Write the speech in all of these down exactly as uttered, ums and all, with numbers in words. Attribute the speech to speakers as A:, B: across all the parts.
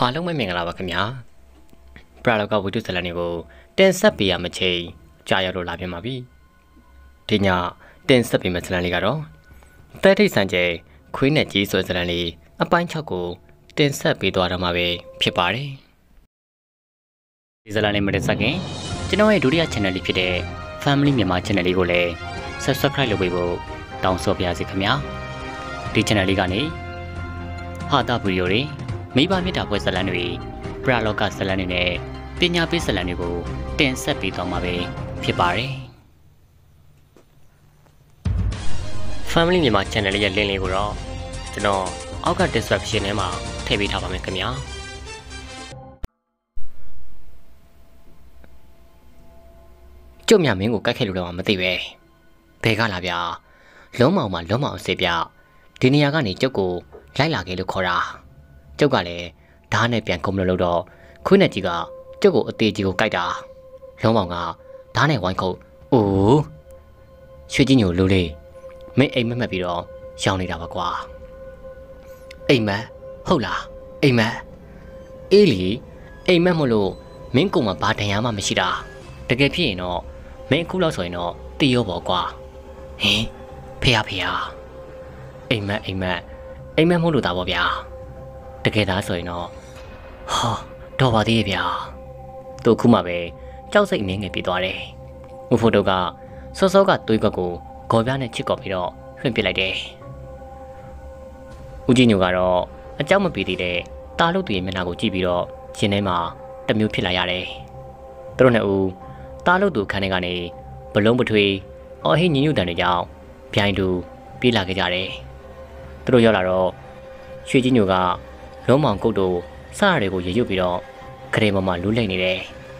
A: အားလုံးပဲမင်္ဂလာပါခင်ဗျာပရာလောကဝိတုဇလန်တွေကိုတင်ဆက်ပေးရမယ့်ချိန်ကြာရောက်လို့လာပြန်ပါပြီဒီညတင်ဆက်ပေးမယ့်ဇလန်လေးကတော့တဲထိတ်ဆန်ကျဲခွေးနဲ့ကြီးဆိုတဲ့ဇလန်လေးအပိုင်း၆ကိုတင်ဆက်ပေးသွားတော့မှာပဲဖြစ်ပါတယ်ဒီဇလန်လေးမတင်ဆက်ခင်ကျွန်တော်ရဲ့ဒုတိယ channel လေးဖြစ်တဲ့ Family မြန်မာ channel လေးကိုလည်း Subscribe လုပ်ပေးဖို့တောင်းဆိုပါရစေခင်ဗျာဒီ channel လေးကနေဟာတာဗီဒီယိုတွေမိဘမြတ်တာပွဲဇလန်တွေပရာလောကဇလန်တွေနဲ့ပညာပေးဇလန်တွေကိုတင်ဆက်ပေးသွားမှာပဲဖြစ်ပါတယ် Family မြန်မာ channel လေးရဲ့ link လေးကိုတော့ကျွန်တော်အောက်က description ထဲမှာထည့်ပေးထားပါမယ်ခင်ဗျာကျုပ်မြမင်းကိုကတ်ခဲ့လို့တော့မသိပဲဘယ်ကလာဗျာလုံးမောင်မှာလုံးမောင်အစ်ပြဒီနေရာကနေကျုပ်ကိုလိုက်လာခဲ့လို့ခေါ်တာကျုပ်ကလည်းဓာတ်နဲ့ပြန်ခုံလို့လို့တော့ခွေးနဲ့ကြီးကကျုပ်ကိုအသေးကြီးကိုကြိုက်တာလုံးမောင်ကဓာတ်နဲ့ဝိုင်းခုတ်အိုးရွှေကြီးညိုလူလေးမင်းအိမ်မက်မက်ပြီးတော့ရောင်းနေတာပါကွာအိမ်မက်ဟုတ်လားအိမ်မက်အေးလီအိမ်မက်မလို့မင်းကောင်မဘာတရားမှမရှိတာတကယ်ဖြစ်ရင်တော့မင်းအခုလောက်ဆိုရင်တော့တီးရောပေါ့ကွာဟင်ဖေရဖေရအိမ်မက်အိမ်မက်အိမ်မက်မလို့တာပေါ့ဗျာတကယ်သားဆိုရင်တော့ဟာတော့ပါသေးရဲ့ဗျာသူခုမှပဲကြောက်စိတ်အငင်းငယ်ပြေးသွားတယ်ဦးဖိုတိုကစောစောကသွေးကွက်ကိုဂေါ်ပြားနဲ့ချစ်ကော်ပြီးတော့လွှင့်ပစ်လိုက်တယ်ဦးကြီးညိုကတော့အကြောက်မပြေသေးတဲ့တားလို့သူရဲ့မျက်နှာကိုကြည့်ပြီးတော့ရှင်ထဲမှာတမျိုးဖြစ်လာရတယ်သူတို့နှစ်ဦးတားလို့သူခန်းထဲကနေဘလုံးပထွေးအော်ဟိညညူတန်တွေကြောင့်ပြိုင်တူပြေးလာခဲ့ကြတယ်သူတို့ရောက်လာတော့ရွှေကြီးညိုကလုံးမောင်ကုတ်တို့စားရတွေကိုရရွတ်ပြီးတော့ခရေမမလူးလိမ့်နေတယ်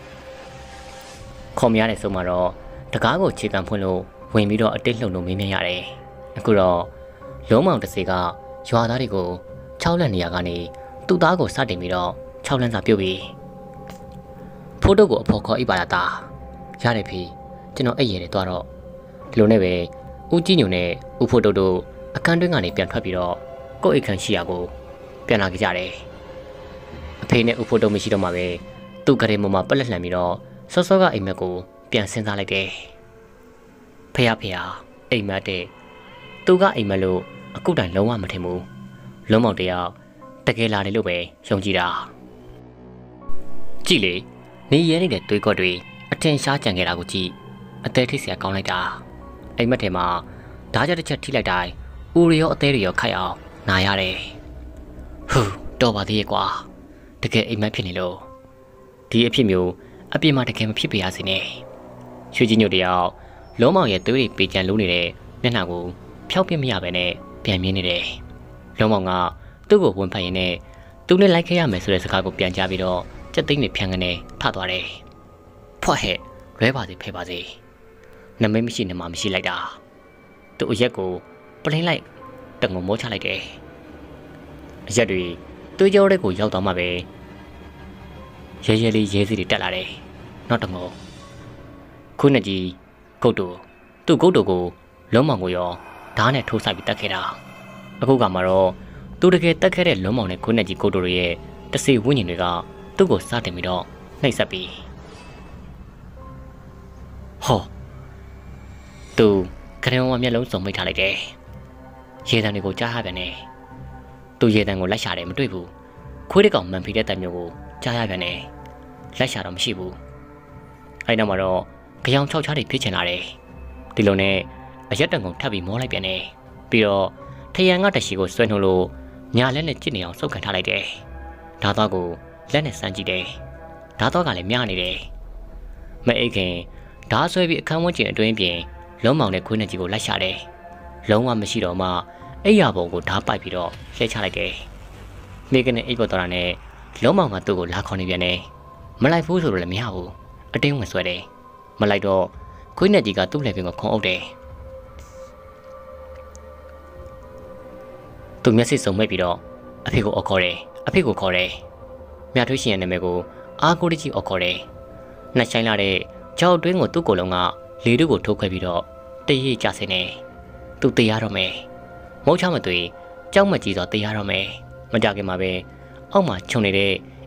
A: ခေါ်မရတဲ့ဆုံးမှာတော့တကားကိုခြေကန်ဖွင့်လို့ဝင်ပြီးတော့အတိတ်လှုံလို့မင်းမြင်ရတယ်အခုတော့လုံးမောင်တစေကရွာသားတွေကို၆လက်နေရာကနေသူ့သားကိုစတင်ပြီးတော့၆လန်းစာပြုတ်ပြီးဖိုးတုတ်ကိုအဖော်ခေါ်အိပ်ပါလားသားရတယ်ဖေကျွန်တော်အိပ်ရတယ်သွားတော့ဒီလိုနဲ့ပဲဦးကြီးညိုနဲ့ဦးဖိုးတုတ်တို့အခန်းတွင်းကနေပြန်ထွက်ပြီးတော့ကိုယ့်အိတ်ခန်းရှိရာကိုပြန်လာကြကြတယ်အဖေနဲ့ဦးဖိုးတုတ်မရှိတော့မှပဲသူ့ကလေးမမပလက်လှန်ပြီးတော့စောစောကအိမ်မက်ကိုပြန်စဉ်းစားလိုက်တယ်ဖေရဖေရအိမ်မက်တဲ့သူကအိမ်မက်လို့အခုတိုင်လုံးဝမထင်ဘူးလုံးမောင်တယောက်တကယ်လာတယ်လို့ပဲယုံကြည်တာကြည့်လေနေရဲနေတဲ့သွေးကွက်တွေအထင်ရှားကြံခဲ့တာကိုကြည့်အသေးထိတ်စရာကောင်းလိုက်တာအိမ်မက်ထဲမှာဓာတ်ကြတစ်ချက်ထိလိုက်တိုင်းဦးရရောအသေးတွေရောခိုက်အောင်နာရတယ်ဟူတော်ပါသေးရဲ့ကွာတကယ်အိမ်မက်ဖြစ်နေလို့ဒီအဖြစ်မျိုးအပြင်မှာတကယ်မဖြစ်ပြရစေနဲ့ရွှေကြီးညိုတယောက်လုံးမောင်ရဲ့သွေးတွေပေကြံလုံးနေတဲ့မျက်နှာကိုဖျောက်ပြမရပဲနဲ့ပြန်မြင်နေတယ်လုံးမောင်ကသူ့ကိုဝင်ဖတ်ရင်းနဲ့သူနဲ့လိုက်ခဲ့ရမယ်ဆိုတဲ့စကားကိုပြန်ကြားပြီးတော့စက်သိန်းနဲ့ဖြန်းကနေထသွားတယ်ဖွက်ဟဲ့လွဲပါစေဖဲပါစေနမိတ်မရှိနေမှမရှိလိုက်တာသူ့အရက်ကိုပလင်းလိုက်တငုံမိုးချလိုက်တယ်အရက်တွေသွေးကြောတဲ့ကိုရောက်သွားမှပဲရဲရဲလေးရဲစီတွေတက်လာတယ်နောက်တငုံခုနှစ်ကြီးကုတ်တူသူ့ကုတ်တူကိုလုံးမောင်ကိုရောဓာတ်နဲ့ထိုးဆိုင်ပြီးတက်ခဲ့တာအခုကမှတော့သူတကယ်တက်ခဲ့တဲ့လုံးမောင်နဲ့ခုနှစ်ကြီးကုတ်တူရဲ့တစေဝိညာဉ်တွေကသူ့ကိုစတင်ပြီးတော့နှိပ်စက်ပြီးဟောသူခရင်ဝမျက်လုံးစုံမိတ်ထားလိုက်တယ်ရေတံတွေကိုကြားရပြန်တယ်သူရေတံကိုလိုက်ရှာတယ်မတွေ့ဘူးခွေးတကောင်မှန်ဖိတဲ့တံမျိုးကိုကြားရပြန်တယ်လိုက်ရှာတော့မရှိဘူးအဲ့နောက်မှာတော့ကြောင်၆ချားတွေဖြစ်ချင်လာတယ်ဒီလိုနဲ့အရက်တံကုန်ထပ်ပြီးမောလိုက်ပြန်တယ်ပြီးတော့ထရန်ကတရှိကိုဆွဲနှုတ်လို့ညာလက်နဲ့ကြစ်နေအောင်စုပ်ခံထားလိုက်တယ်ဓာတ်သားကိုလက်နဲ့စမ်းကြည့်တယ်ဓာတ်သားကလည်းမြနေတယ်မအိတ်ခင်ဓာတ်ဆွဲပြီးအခန်းဝန်းကျင်အတွင်းပြင်လုံးမောင်နဲ့ခွေးနဲ့ကြီးကိုလိုက်ရှာတယ်လုံးဝမရှိတော့မှအိယာပုံကိုဓာတ်ပိုက်ပြီးတော့လှဲချလိုက်တယ်မိကနေအိပ်ပေါ်တော်တာနဲ့လုံးမောင်ကသူ့ကိုလာခေါ်နေပြန်တယ်မလိုက်ဘူးဆိုတော့လည်းမရဘူးအတင်းဝင်ဆွဲတယ်မလိုက်တော့ခွေးနဲ့ကြီးကသူ့လက်ပင်ကိုခုံအုပ်တယ်သူမျက်စိစုံမိတ်ပြီးတော့အဖေကိုအော်ခေါ်တယ်အဖေကိုခေါ်တယ်မြထွေးရှင်ရဲ့နာမည်ကိုအားကိုတကြီးအော်ခေါ်တယ်နှက်ဆိုင်လာတဲ့ကြောက်တွင်းကိုသူ့ကိုယ်လုံးကလေတို့ကိုထိုးခွဲပြီးတော့တရေကြဆင်းနေသူတေးရတော့မယ်မဟုတ်ချမသွေကြောက်မကြည့်တော့တေးရတော့မယ်မကြခင်မှာပဲအောက်မှာခြုံနေတဲ့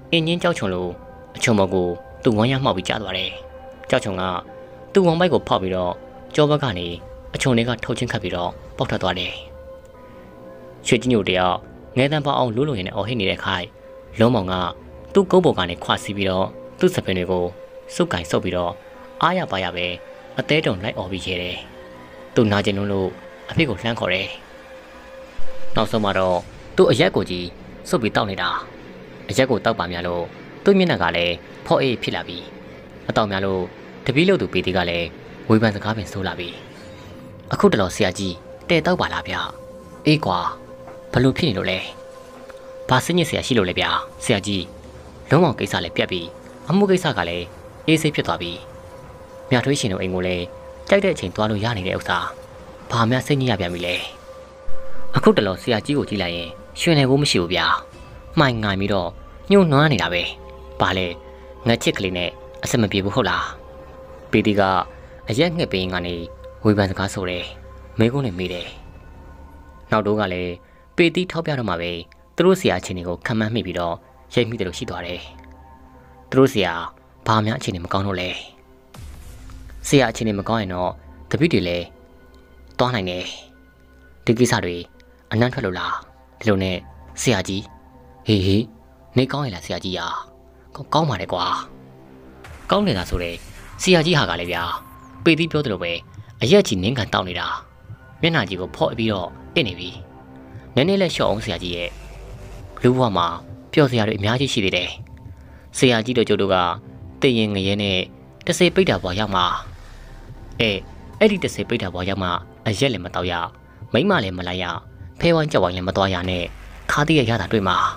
A: အင်းချင်းကြောက်ချုံလိုအချုံမော်ကိုသူ့ဝမ်းရမှောက်ပြီးကြားသွားတယ်ကြောက်ချုံကသူ့ဝမ်းပိုက်ကိုဖောက်ပြီးတော့ကြောဘက်ကနေအချုံတွေကထုတ်ချင်းခတ်ပြီးတော့ပေါက်ထွက်သွားတယ်ရွှေကြီးညိုတယောက်ငဲတန်းပေါအောင်လို့လို့ရင်းနဲ့အော်ဟစ်နေတဲ့ခိုင်လုံးမောင်ကသူ့ကုန်းပေါ်ကနေခွာစီးပြီးတော့သူ့စပင်တွေကိုစုပ်ကင်ဆုပ်ပြီးတော့အားရပါရပဲအသေးတုံလိုက်អော်ပြီးရဲတယ်သူ့နာကျင်လုံးလို့အဖေကိုလှမ်းခေါ်တယ်နောက်ဆုံးမှာတော့သူ့အရက်ကိုကြီးစုပ်ပြီးတောက်နေတာအရက်ကိုတောက်ပါများလို့သူ့မျက်နှာကလည်းဖော့အေးဖြစ်လာပြီးအတောက်များလို့တပီးလို့သူပေတီကလည်းဝေဖန်စကားပင်ဆိုးလာပြီးအခုတလောဆရာကြီးတဲ့တောက်ပါလားဗျအေးကွာဘလို့ဖြစ်နေလို့လဲဘာစညစ်ဆရာရှိလို့လဲဗျာဆရာကြီးလုံးဝကိစ္စလည်းပြတ်ပြီးအမှုကိစ္စကလည်းအေးဆေးဖြစ်သွားပြီးမြထွေးရှင်တို့အိမ်ကိုလည်းကြိုက်တဲ့အချိန်သွားလို့ရနေတဲ့ဥစ္စာဘာမှစိတ်ညစ်ရပြန်ပြီလဲအခုတလောဆရာကြီးကိုကြည့်လိုက်ရင်ရွှင်နေဖို့မရှိဘူးဗျာမှိုင်ငိုင်ပြီးတော့ညှို့နွမ်းနေတာပဲဘာလဲငါချစ်ကလေးနဲ့အဆက်မပြေဘူးဟုတ်လားပီတီကအရက်ငှက်ပင်းကနေဝေဖန်စကားဆိုတယ်မဲကုန်းနဲ့မေးတယ်နောက်တော့ကလည်းပီတီထောက်ပြတော့မှပဲသူတို့ဆရာအချင်းတွေကိုခံမှန်းမိပြီးတော့ရိတ်မိတယ်လို့ရှိသွားတယ်သူတို့ဆရာဘာမှအချင်းတွေမကောင်းတော့လဲဆရာအချင်းတွေမကောင်းရင်တော့တပည့်တွေလည်းတွားနိုင်တယ်ဒီကိစ္စတွေအနံ့ထွက်လို့လားဒီလိုနဲ့ဆရာကြီးဟေးဟေးနေကောင်းရလားဆရာကြီးရာကောင်းပါတယ်ကွာကောင်းနေတာဆိုတဲ့ဆရာကြီးဟာကလည်းဗျာပေသီးပြောတယ်လို့ပဲအရက်ကြီးနင်းကန်တောက်နေတာမျက်နှာကြီးကိုဖော့ပြီးတော့တစ်နေပြီနည်းနည်းလဲလျှော့အောင်ဆရာကြီးရဲ့လူဘဝမှာပျော်စရာတွေအများကြီးရှိသေးတယ်ဆရာကြီးတို့ကျုပ်တို့ကတည်ရင်ငရဲနဲ့တစေပိတ်တာဘွားရောက်မှာအဲအဲ့ဒီတစေပိတ်တာဘွားရောက်မှာအရက်လည်းမတောက်ရမိမလည်းမလိုက်ရဖဲဝိုင်းကြောက်ဝိုင်းလည်းမသွားရနဲ့ခါးတည်းရရတာတွေ့မှာ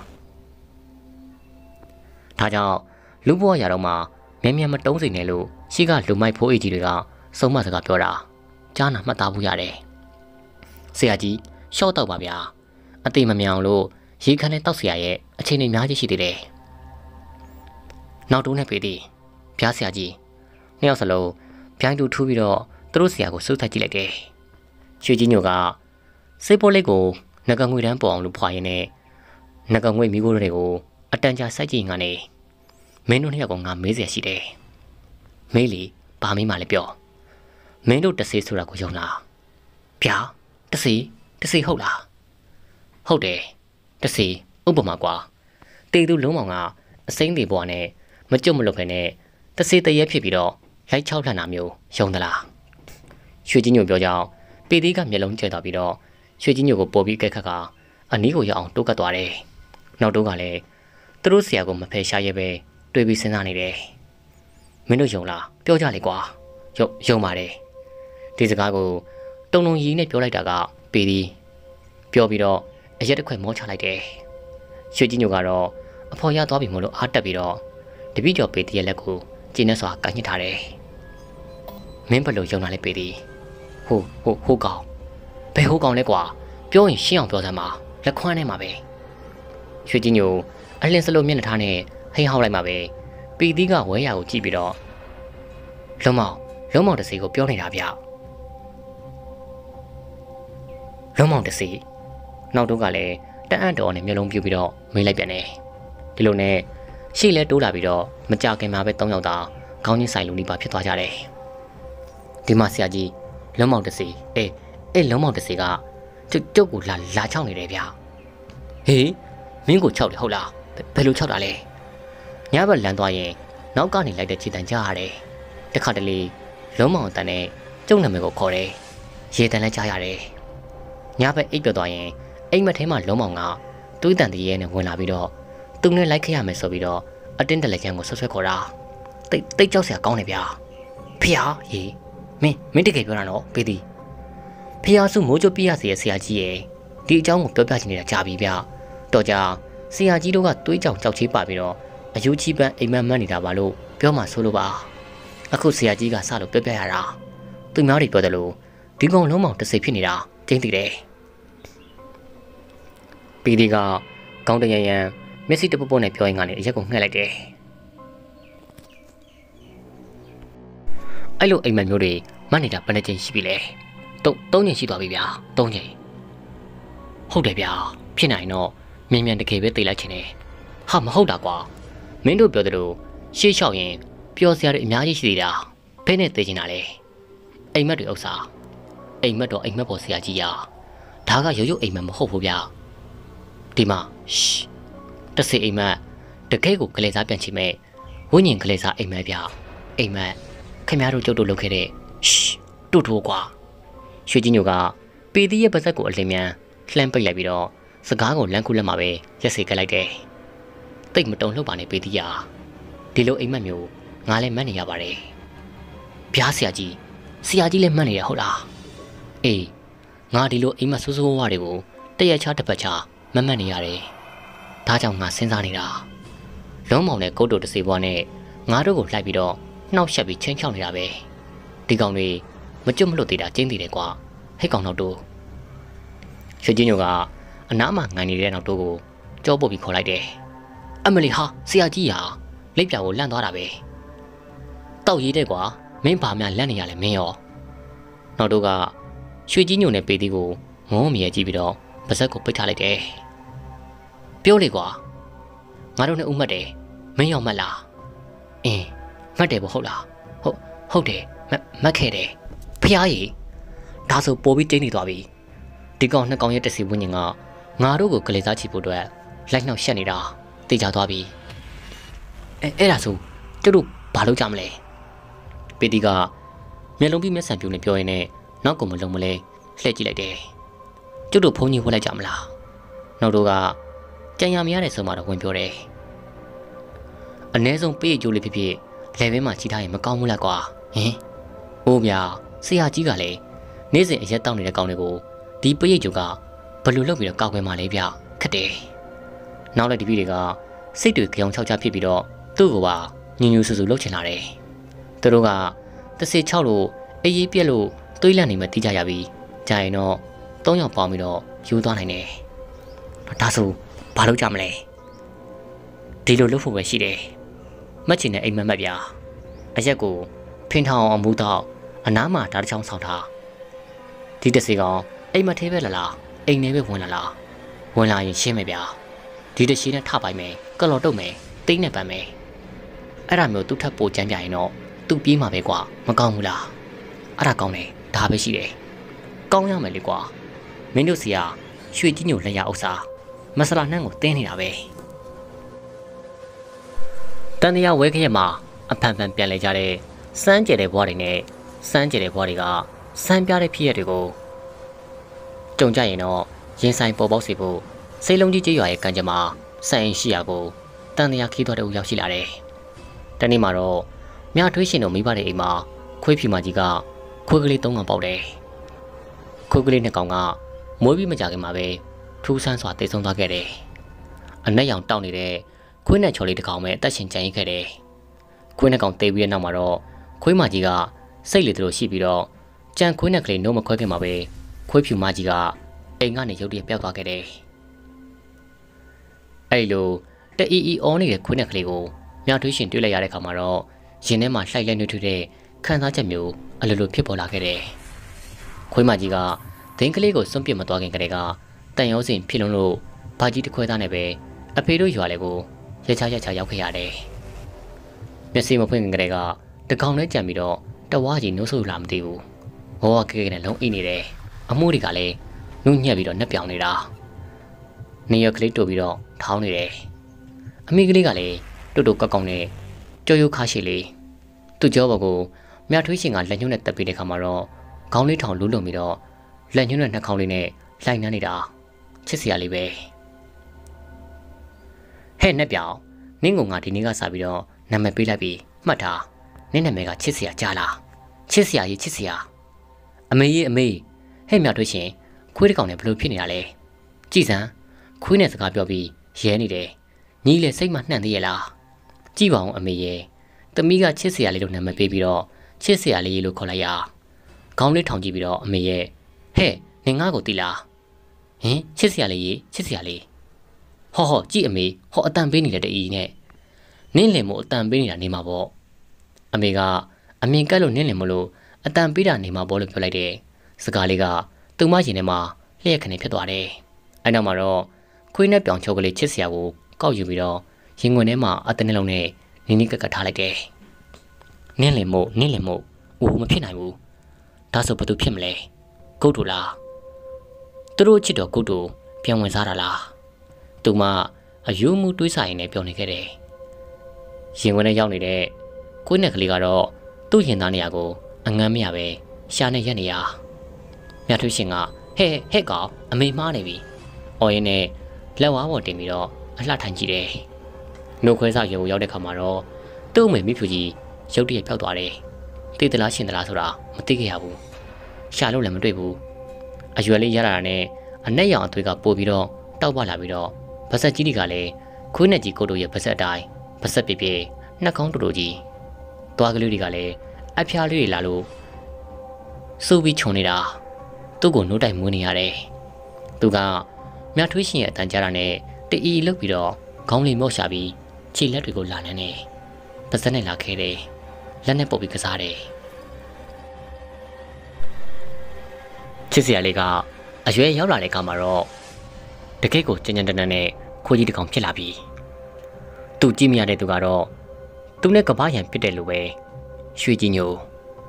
A: ဒါကြောင့်လူဘဝရတော့မှမြန်မြန်မတုံးစိနေလို့ရှိကလူမိုက်ဖိုးအေးကြီးတွေကစုံမစကားပြောတာကြားနာမှတ်သားဖို့ရတယ်ဆရာကြီးရှော့တော့ပါဗျာအသေးမမြောင်လို့ရေခမ်းနဲ့တောက်ဆရာရဲ့အချိန်တွေအများကြီးရှိသေးတယ်နောက်တိုးနဲ့ပေသည်ဖျားဆရာကြီးနှစ်ယောက်စလုံးပြိုင်တူထူးပြီးတော့သူတို့ဆရာကိုစုထက်ကြည့်လိုက်တယ်ရွှေကြီးညိုကစေးပိုးလေးကိုငကငွေတန်းပေါ်အောင်လို့ဖွာရင်းနဲ့ငကငွေမိကိုတွေကိုအတန်ကြာစိုက်ကြည့်ငါနေမင်းတို့နှစ်ယောက်ကငါမေးเสียရှိတယ်မေးလီဘာမေးမှလဲပြောမင်းတို့တဆေးဆိုတာကိုယုံလားဗျာတဆေးတဆေးဟုတ်လားဟုတ်တယ်တဆေးဥပမာကွာတေသူလုံးမောင်ကအစိမ့်တွေပေါ်နဲ့မကြွမလွတ်ခဲနဲ့တဆေးတရက်ဖြစ်ပြီးတော့လိုက်ချောက်လှန်တာမျိုးယုံသလားရွှေကြီးညိုပြောကြောင်းပေသေးကမျက်လုံးကျဲသွားပြီးတော့ရွှေကြီးညိုကိုပေါ်ပြီးကဲခတ်ကအနီးကိုရောက်အောင်တိုးကတ်သွားတယ်နောက်တော့ကလည်းသူတို့ဆရာကိုမဖယ်ရှားရဲပဲတွေးပြီးစဉ်းစားနေတယ်မင်းတို့ယုံလားပြောကြလေကွာယုံယုံပါတယ်ဒီစကားကိုတုံတုံရီနဲ့ပြောလိုက်တာကပေသည်ပြောပြီးတော့အရက်တစ်ခွက်မောချလိုက်တယ်ရွှေကြီးညိုကတော့အဖော်ရသွားပြီမို့လို့အားတက်ပြီးတော့တပည့်ကျော်ပေသည်ရဲ့လက်ကိုကျင်းနဲ့စွာကန်ညှစ်ထားတယ်မင်းဘယ်လိုယုံလာလဲပေသည်ဟိုဟိုဟိုကောင်ဘယ်ဟိုကောင်လဲကွာပြောရင်ရှင်းအောင်ပြောစမ်းပါလက်ခွမ်းထဲမှာပဲရွှေကြီးညိုအလင်းစလုံးမျက်နှာထားနဲ့ဟိန်းဟောက်လိုက်မှာပဲပီတီးကဝဲရကိုကြည့်ပြီးတော့လုံးမောင်လုံးမောင်တစီကိုပြောနေတာဗျလုံးမောင်တစီနောက်တော့ကလည်းတအံ့တော်နဲ့မျက်လုံးပြူပြီးတော့မေးလိုက်ပြန်တယ်ဒီလိုနဲ့ရှေ့လဲတိုးလာပြီးတော့မကြခင်မှာပဲ၃ယောက်သာခေါင်းချင်းဆိုင်လူနီးပါဖြစ်သွားကြတယ်ဒီမှာဆရာကြီးလုံးမောင်တစီအေးအေးလုံးမောင်တစီကကျုပ်ကျုပ်ကိုလာလာချောင်းနေတယ်ဗျဟေးမင်းကိုချောက်တယ်ဟုတ်လားဘယ်လိုချောက်တာလဲညဘက်လမ်းသွားရင်နောက်ကနေလိုက်တဲ့ခြေတံကြားရတယ်တခါတလေလုံးမောင်တန်နဲ့ကျုပ်နာမည်ကိုခေါ်တယ်ရေတန်လည်းကြားရတယ်ညဘက်အိပ်ပြသွားရင်အိမ်မက်ထဲမှာလုံးမောင်ကတွေးတန်တည်းရဲနဲ့ဝင်လာပြီးတော့သူနဲ့လိုက်ခဲ့ရမယ်ဆိုပြီးတော့အတင်းတလက်ချမ်းကိုဆွဆွဲခေါ်တာတိတ်တိတ်ကြောက်စရာကောင်းတယ်ဗျာဖျားဟေးမင်းမင်းတကယ်ပြောတာနော်ပေသည်ဖျားစုမိုးချိုပြရစီရဲ့ဆရာကြီးရဲ့ဒီအကြောင်းကိုပြောပြချင်နေတာကြားပြီဗျတော့ကြာဆရာကြီးတို့ကတွေးကြောင်ကြောက်ချေးပါပြီးတော့အယူချီပန်းအိမ်မက်မက်နေတာပါလို့ပြောမှဆိုလို့ပါအခုဆရာကြီးကစလို့ပြောပြရတာသူများတွေပြောတယ်လို့ဒီကောင်လုံးမောင်တစိဖြစ်နေတာကျင်းတည်တယ်ပီဒီကကောင်းတရရန်မျက်စိတပုတ်ပုတ်နဲ့ပြောရင်ကနေအရက်ကိုငှက်လိုက်တယ်အဲ့လိုအိမ်မက်မျိုးတွေမတ်နေတာဘယ်နှချိန်ရှိပြီလဲသုံးသုံးချိန်ရှိသွားပြီဗျာသုံးချိန်ဟုတ်တယ်ဗျာဖြစ်နိုင်တော့မြန်မြန်တကယ်ပဲသိလိုက်ချင်တယ်ဟာမဟုတ်တာကွာမင်းတို့ပြောသလိုရှေ့လျှောက်ရင်ပျော်စရာတွေအများကြီးရှိသေးတာဘယ်နဲ့သိချင်တာလဲအိမ်မက်တွေဥစ္စာအိမ်မက်တော့အိမ်မက်ပေါ်ဆရာကြီးရာဒါကရုပ်ရုပ်အိမ်မက်မဟုတ်ဘူးဗျဒီမှာရှ်တစေအိမ်မက်တကယ်ကိုကလေးစားပြန်ချင်မဲ့ဝိညာဉ်ကလေးစားအိမ်မက်ဗျအိမ်မက်ခင်ဗျားတို့ကြုတ်တို့လုပ်ခဲ့တဲ့ရှ်တူတူကွာရွှေကြီးညိုကပေတီးရဲ့ပါဇက်ကိုအလင်းမြန်လှမ်းပိတ်လိုက်ပြီးတော့စကားကိုလမ်းခုလက်မှာပဲရက်စေကလိုက်တယ်တိတ်မတုံလှုပ်ပါနဲ့ပေတီးရာဒီလိုအိမ်မက်မျိုးငါလည်းမတ်နေရပါတယ်ဗျားဆရာကြီးဆရာကြီးလည်းမှတ်နေရဟုတ်လားအေးငါဒီလိုအိမ်မဆိုးဆိုးဝါးတွေကိုတရက်ချတစ်ပတ်ချမမှတ်နေရတယ်ဒါကြောင့်ငါစဉ်းစားနေတာလုံးမောင်နဲ့ကုတ်တို့တစေဘွားနဲ့ငါတို့ကိုလှိုက်ပြီးတော့နှောက်ရှက်ပြီးချင်းချောက်နေတာပဲဒီကောင်တွေမကျွတ်မလွတ်သေးတာကျင်းသေးတယ်ကွာဟဲ့ကောင်တော့တို့ရွှေချင်းညိုကအနားမှာငိုင်နေတဲ့နောက်တို့ကိုကြောပုတ်ပြီးခေါ်လိုက်တယ်အမလီဟာဆရာကြီးဟာလက်ပြာကိုလန့်သွားတာပဲတောက်ရေးတဲ့ကွာမင်းဘာမှလန့်နေရလဲမင်းရောနောက်တို့ကရွှေကြီးညိုနဲ့ပေတီးကိုငုံမြဲကြည့်ပြီးတော့ပါဇက်ကိုပိတ်ထားလိုက်တယ်ပြောလေကွာငါတို့နဲ့ဥမှတ်တယ်မင်းရောမှတ်လားအင်းမှတ်တယ်ပေါ့ဟုတ်လားဟုတ်ဟုတ်တယ်မှတ်ခဲ့တယ်ဖျားရည်ဒါဆိုပိုပြီးတင်းနေသွားပြီဒီကောင်နှစ်ကောင်ရဲ့တစီဝင်းညင်ကငါတို့ကိုကလေးစားချဖို့အတွက်လိုက်နှောက်ရှက်နေတာသိကြသွားပြီအဲအဲ့ဒါဆိုကျတို့ဘာလုပ်ကြမလဲပေတီကမျက်လုံးပြီးမျက်စံပြူနဲ့ပြောရင်းနဲ့နောက်ကမလုံးမလဲလှည့်ကြည့်လိုက်တယ်ကျတို့ဖုန်းကြီးဝှက်လိုက်ကြမလားနောက်တို့ကကြံရမရတဲ့ဆိုမှတော့ဝင်ပြောတယ်အ ਨੇ ဆုံးပေးကြိုးလေးဖြစ်ဖြစ်လေဘဲမှာချီထားရင်မကောင်းဘူးလားကွာဟင်အိုးမြဆရာကြီးကလည်းနေ့စဉ်အရက်တောက်နေတဲ့ကောင်တွေကိုဒီပရိတ်ကြိုကဘယ်လိုလုပ်ပြီးတော့ကောက်ွယ်မှလဲဗျခက်တယ်နောက်လည်းဒီပြည်တွေကစိတ်တွေကြောင်ချောက်ချဖြစ်ပြီးတော့သူ့ကိုပါညင်ညူဆူဆူလှုပ်ချင်လာတယ်သူတို့ကတစေချောက်လို့အေးရေးပြက်လို့သွေးလန့်နေမှတီးကြရပြီကြာရင်တော့သုံးယောက်ပေါင်းပြီးတော့ယူသွားနိုင်တယ်ဒါဆိုဘာလုပ်ကြမလဲဒီလိုလုပ်ဖို့ပဲရှိတယ်မှတ်ချင်တဲ့အိမ်မက်မက်ဗျာအရက်ကိုဖင်ထောင်အောင်မူတော့အနားမှာဓာတ်ချောင်းဆောက်ထားဒီတစီကောင်အိမ်မသေးပဲလားလားအိမ်ထဲပဲဝင်လာလားဝင်လာရင်ရှင်းမယ်ဗျာဒီတရှိနဲ့ထပိုင်မယ်ကလော်တုတ်မယ်တိတ်နဲ့ပန်းမယ်အဲ့ဒါမျိုးသူ့ထပ်ပိုကြမ်းပြရင်တော့သူ့ပြေးမှာပဲကွာမကောင်းဘူးလားအဲ့ဒါကောင်းတယ်ဒါပဲရှိတယ်ကောင်းရမယ်လေကွာမင်းတို့စီကရွှေကြီးညိုလက်ရဥစ္စာမဆလာနှန်းကိုတင်းနေတာပဲတန်တရားဝဲခရက်မှာအဖန်ဖန်ပြန်လဲကြတဲ့စမ်းကျဲတဲ့ဘွားတွေနဲ့စမ်းကျဲတဲ့ဘွားတွေကစမ်းပြတဲ့ဖြစ်ရတွေကိုကြုံကြရင်တော့ရင်ဆိုင်ပေါ်ပေါက်စေဖို့စိတ်လုံးကြီးကြေးရွာရဲ့ကံကြမ္မာစိုင်းရှိရာကိုတန်တရားခီးသွားတဲ့ဦးရောက်ရှိလာတယ်တနေ့မှာတော့မြထွေးရှင်တို့မိဘတွေအိမ်မှာခွေးဖြူမကြီးကခွေးကလေးသုံးကောင်ပေါက်တယ်ခွေးကလေးနှစ်ကောင်ကမွေးပြီးမကြခင်မှာပဲထူးဆန်းစွာတိတ်ဆုံးသွားခဲ့တယ်အနက်ရောင်တောက်နေတဲ့ခွေးနဲ့ချော်လေးတစ်ကောင်ပဲအသက်ရှင်ကျန်ရစ်ခဲ့တယ်ခွေးနှစ်ကောင်တေးပြီးတဲ့နောက်မှာတော့ခွေးမကြီးကစိတ်လေတို့ရှိပြီးတော့ကြံခွေးနဲ့ကလေးနှုတ်မခွဲခင်မှာပဲခွေးဖြူမကြီးကအိမ်ကနေရုတ်တရက်ပျောက်သွားခဲ့တယ်အဲ့လိုတအီအီအောနေတဲ့ခွေးနဲ့ကလေးကိုမြထွေးရှင်တွေ့လိုက်ရတဲ့အခါမှာတော့ရင်ထဲမှာလှိုက်လဲနှွေးထွေးတဲ့ခံစားချက်မျိုးအလိုလိုဖြစ်ပေါ်လာခဲ့တယ်ခွေးမကြီးကဒင်းကလေးကိုစွန့်ပစ်မသွားခင်ကတည်းကတန်ရောစင်ဖြစ်လုံးလို့ဘာကြီးတစ်ခွဲသားနဲ့ပဲအဖေတို့ရွာလေကိုရချရချရောက်ခဲ့ရတယ်မျက်စိမဖွင့်ခင်ကတည်းကတကောင်နဲ့ကြံပြီးတော့တဝါကြီးနှုတ်ဆိုးလာမသိဘူးဟောကဲကဲနဲ့လုံးအိနေတယ်အမိုးတွေကလည်းနုညက်ပြီးတော့နှက်ပြောင်နေတာနေရကလေးတို့ပြီးတော့ထောင်းနေတယ်အမိကလေးကလည်းတူတူကောက်ကောက်နဲ့ကြော်ရုပ်ခါရှိလေးသူ့ကြောဘော်ကိုမြထွေးရှင်ကလက်ညှိုးနဲ့တက်ပြီးတဲ့ခါမှာတော့ခေါင်းလေးထောင်လူးလုံပြီးတော့လက်ညှိုးနဲ့နှက်ခေါင်းလေးနဲ့လှိုင်နှမ်းနေတာချစ်စရာလေးပဲဟဲ့နှက်ပြောင်နင်းကငါဒီနေ့ကစပြီးတော့နာမည်ပေးလိုက်ပြီးမှတ်ထားနင်းနာမည်ကချစ်စရာကြားလားချစ်စရာကြီးချစ်စရာအမေကြီးအမေဟဲ့မြထွေးရှင်ခွေးတစ်ကောင်နဲ့ဘလို့ဖြစ်နေတာလဲကြည်စမ်းခွေးနဲ့စကားပြောပြီးရဲနေတယ်ညီလေစိတ်မှနှံ့သေးရဲ့လားကြည့်ပါဦးအမေရဲ့သမီးကချစ်စရာလေးလို့နာမည်ပေးပြီးတော့ချစ်စရာလေးလို့ခေါ်လိုက်ရခေါင်းလေးထောင်ကြည့်ပြီးတော့အမေရဲ့ဟဲ့နင်ငါ့ကိုတီးလားဟင်ချစ်စရာလေးရေချစ်စရာလေးဟောဟောကြည့်အမေဟောအတန်ပေးနေတဲ့တအီနဲ့နင်းလင်မို့အတန်ပေးနေတာနေမှာပေါ့အမေကအမြင်ကက်လို့နင်းလင်မလို့အတန်ပေးတာနေမှာပေါ့လို့ပြောလိုက်တယ်စကားလေးကသူမရင်ထဲမှာလျှက်ခနဲ့ဖြစ်သွားတယ်အဲ့နောက်မှာတော့ခွေးနဲ့ပြောင်ချုပ်ကလေးချစ်စရာကိုကောက်ယူပြီးတော့ရင်ခွင်ထဲမှာအတနှလုံးနဲ့နီးနီးကပ်ကပ်ထားလိုက်တယ်နင်းလင်မို့နင်းလင်မို့အိုးမဖြစ်နိုင်ဘူးဒါဆိုဘာလို့ဖြစ်မလဲကုတ်တူလားသူတို့ချစ်တော်ကုတ်တူပြန်ဝင်စားတာလားသူမအယူမှုတွေးစားရင်လည်းပြောနေခဲ့တယ်ရင်ခွင်ထဲရောက်နေတဲ့ကိုင်းနဲ့ကလေးကတော့သူ့ရင်သားနေရာကိုအငမ်းမရပဲရှာနဲ့ရက်နေရမြတ်ထွေးရှင်ကဟဲ့ဟဲ့ကောင်အမေမှားနေပြီအော်ရင်နဲ့လက်ဝါးပေါ်တင်ပြီးတော့အလှထိုင်ကြည့်တယ်နှုတ်ခွဲစာရုံရောက်တဲ့ခါမှာတော့သူ့အမေမိဖြူကြီးရုတ်တရက်ပြောက်သွားတယ်သိသလားရှင်သလားဆိုတာမသိခဲ့ရဘူးရှာလို့လည်းမတွေ့ဘူးအရွယ်လေးရလာတာနဲ့အနက်ရောင်အသွေးကပို့ပြီးတော့တောက်ပလာပြီးတော့ဗဆက်ကြီးတွေကလည်းခွေးနဲ့ကြီးကိုတို့ရဲ့ဗဆက်တိုင်းဗဆက်ပြပြနှက်ကောင်းတူတူကြီးသွားကလေးတွေကလည်းအဖျားလေးတွေလာလို့စူပြီးခြုံနေတာသူ့ကိုနှုတ်တိုက်မွေးနေရတယ်သူကမြထွေးရှင်ရဲ့အတန်ကြားတာနဲ့တအီလုတ်ပြီးတော့ခေါင်းလေးမော့ရှာပြီးခြေလက်တွေကိုလာနှမ်းနေဗဆက်နဲ့လာခဲတယ်လက်နဲ့ပုတ်ပြီးကစားတယ်ချစ်စရာလေးကအရွယ်ရောက်လာတဲ့အခါမှာတော့တကယ့်ကိုကြင်ကြင်တန်းတန်းနဲ့ခိုးကြီးတစ်ကောင်ဖြစ်လာပြီသူကြည့်မရတဲ့သူကတော့သူနဲ့ကပားရံဖြစ်တယ်လို့ပဲရွှေကြီးညို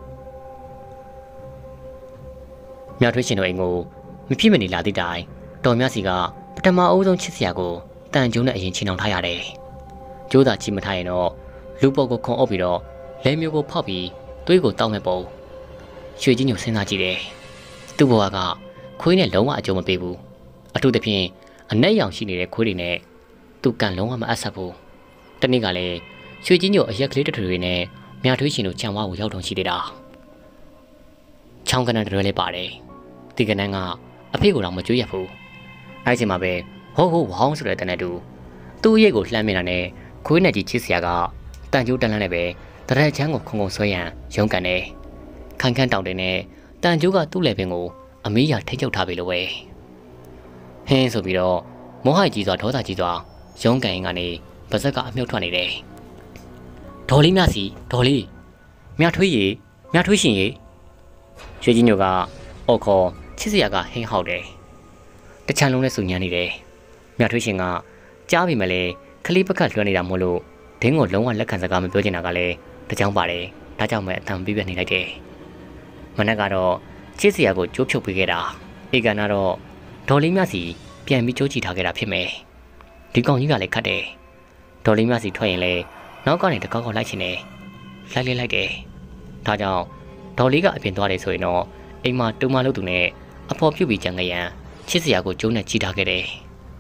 A: မြထွေးရှင်တို့အိမ်ကိုမဖြစ်မနေလာသည့်တိုင်တော်မြစီကပထမအဦးဆုံးချစ်စရာကိုတန်ကျုံးနဲ့အရင်ချင်းအောင်ထားရတယ်ကျိုးသာချီမထားရင်တော့လူပေါ်ကိုခုံအုပ်ပြီးတော့လဲမျိုးကိုဖောက်ပြီးသွေးကိုတောက်မဲ့ပုံရွှေကြီးညိုစဉ်းစားကြည့်တယ်သူ့ဘဝကခွေးနဲ့လုံးဝအကျုံးမပေးဘူးအထူးသဖြင့်အနက်ရောင်ရှိနေတဲ့ခွေးတွေနဲ့သူ့ကန်လုံးဝမအပ်ဆက်ဘူးတနေ့ကလည်းရွှေကြီးညိုအရက်ကလေးတစ်ထတွေနဲ့မြထွေးရှင်တို့ခြံဝါကိုရောက်တော့ရှိသေးတာချောင်းကနန်းတွေလည်းပါတယ်ဒီကနန်းကအဖေကိုတော့မကြွေးရဘူးအဲ့ဒီမှာပဲဟိုးဟိုးဝေါင်းဆိုတဲ့တနက်တူသူ့ရဲ့ကိုလှမ်းမိတာနဲ့ခွေးနဲ့ကြီးချစ်စရာကတန်ကျိုးတန်းလန်းနဲ့ပဲတရက်ချမ်းကိုခုံခုံဆွဲရန်ရုန်းကန်နေခန်းခန်းတောင်တင်နဲ့တန်ကျိုးကသူ့လက်ပင်ကိုအမေးရထိတ်ချုပ်ထားပြီလို့ပဲဟင်းဆိုပြီးတော့မောဟကြီးစွာဒေါသကြီးစွာရုန်းကန်ရင်ကနေပါဇက်ကအမြုပ်ထွက်နေတယ်ဒေါ်လေးမြစီဒေါ်လေးမြထွေးရီမြထွေးရှင်ရီရွှေကြီးညိုကအော်ခေါ်ချစ်စရာကဟင်းဟောက်တယ်တချမ်းလုံးနဲ့စုညံနေတယ်မြထွေးရှင်ကကြားပြီမလဲခလေးပကတ်လွှမ်းနေတာမို့လို့ဒင်းကိုလုံးဝလက်ခံစကားမပြောချင်တာကလည်းတကြောင်ပါတယ်ဒါကြောင့်ပဲအတန်ပြပြနေလိုက်တယ်မနက်ကတော့ချစ်စရာကိုကြိုးဖြုတ်ပေးခဲ့တာဧကန်ကတော့ဒေါ်လေးမြစီပြန်ပြီးကြိုးချီထားခဲ့တာဖြစ်မယ်ဒီကောင်ကြီးကလည်းခတ်တယ်ဒေါ်လေးမြစီထွက်ရင်လည်းနောက်ကနေတကောက်ကောက်လိုက်ချင်တယ်လိုက်လေးလိုက်တယ်ဒါကြောင့်ဒေါ်လေးကအပြင်သွားတယ်ဆိုရင်တော့အိမ်မှာတုံမလို့သူနဲ့အဖော်ပြုတ်ပြီးကြံကြရန်ချစ်စရာကိုကျိုးနဲ့ချီထားခဲ့တယ်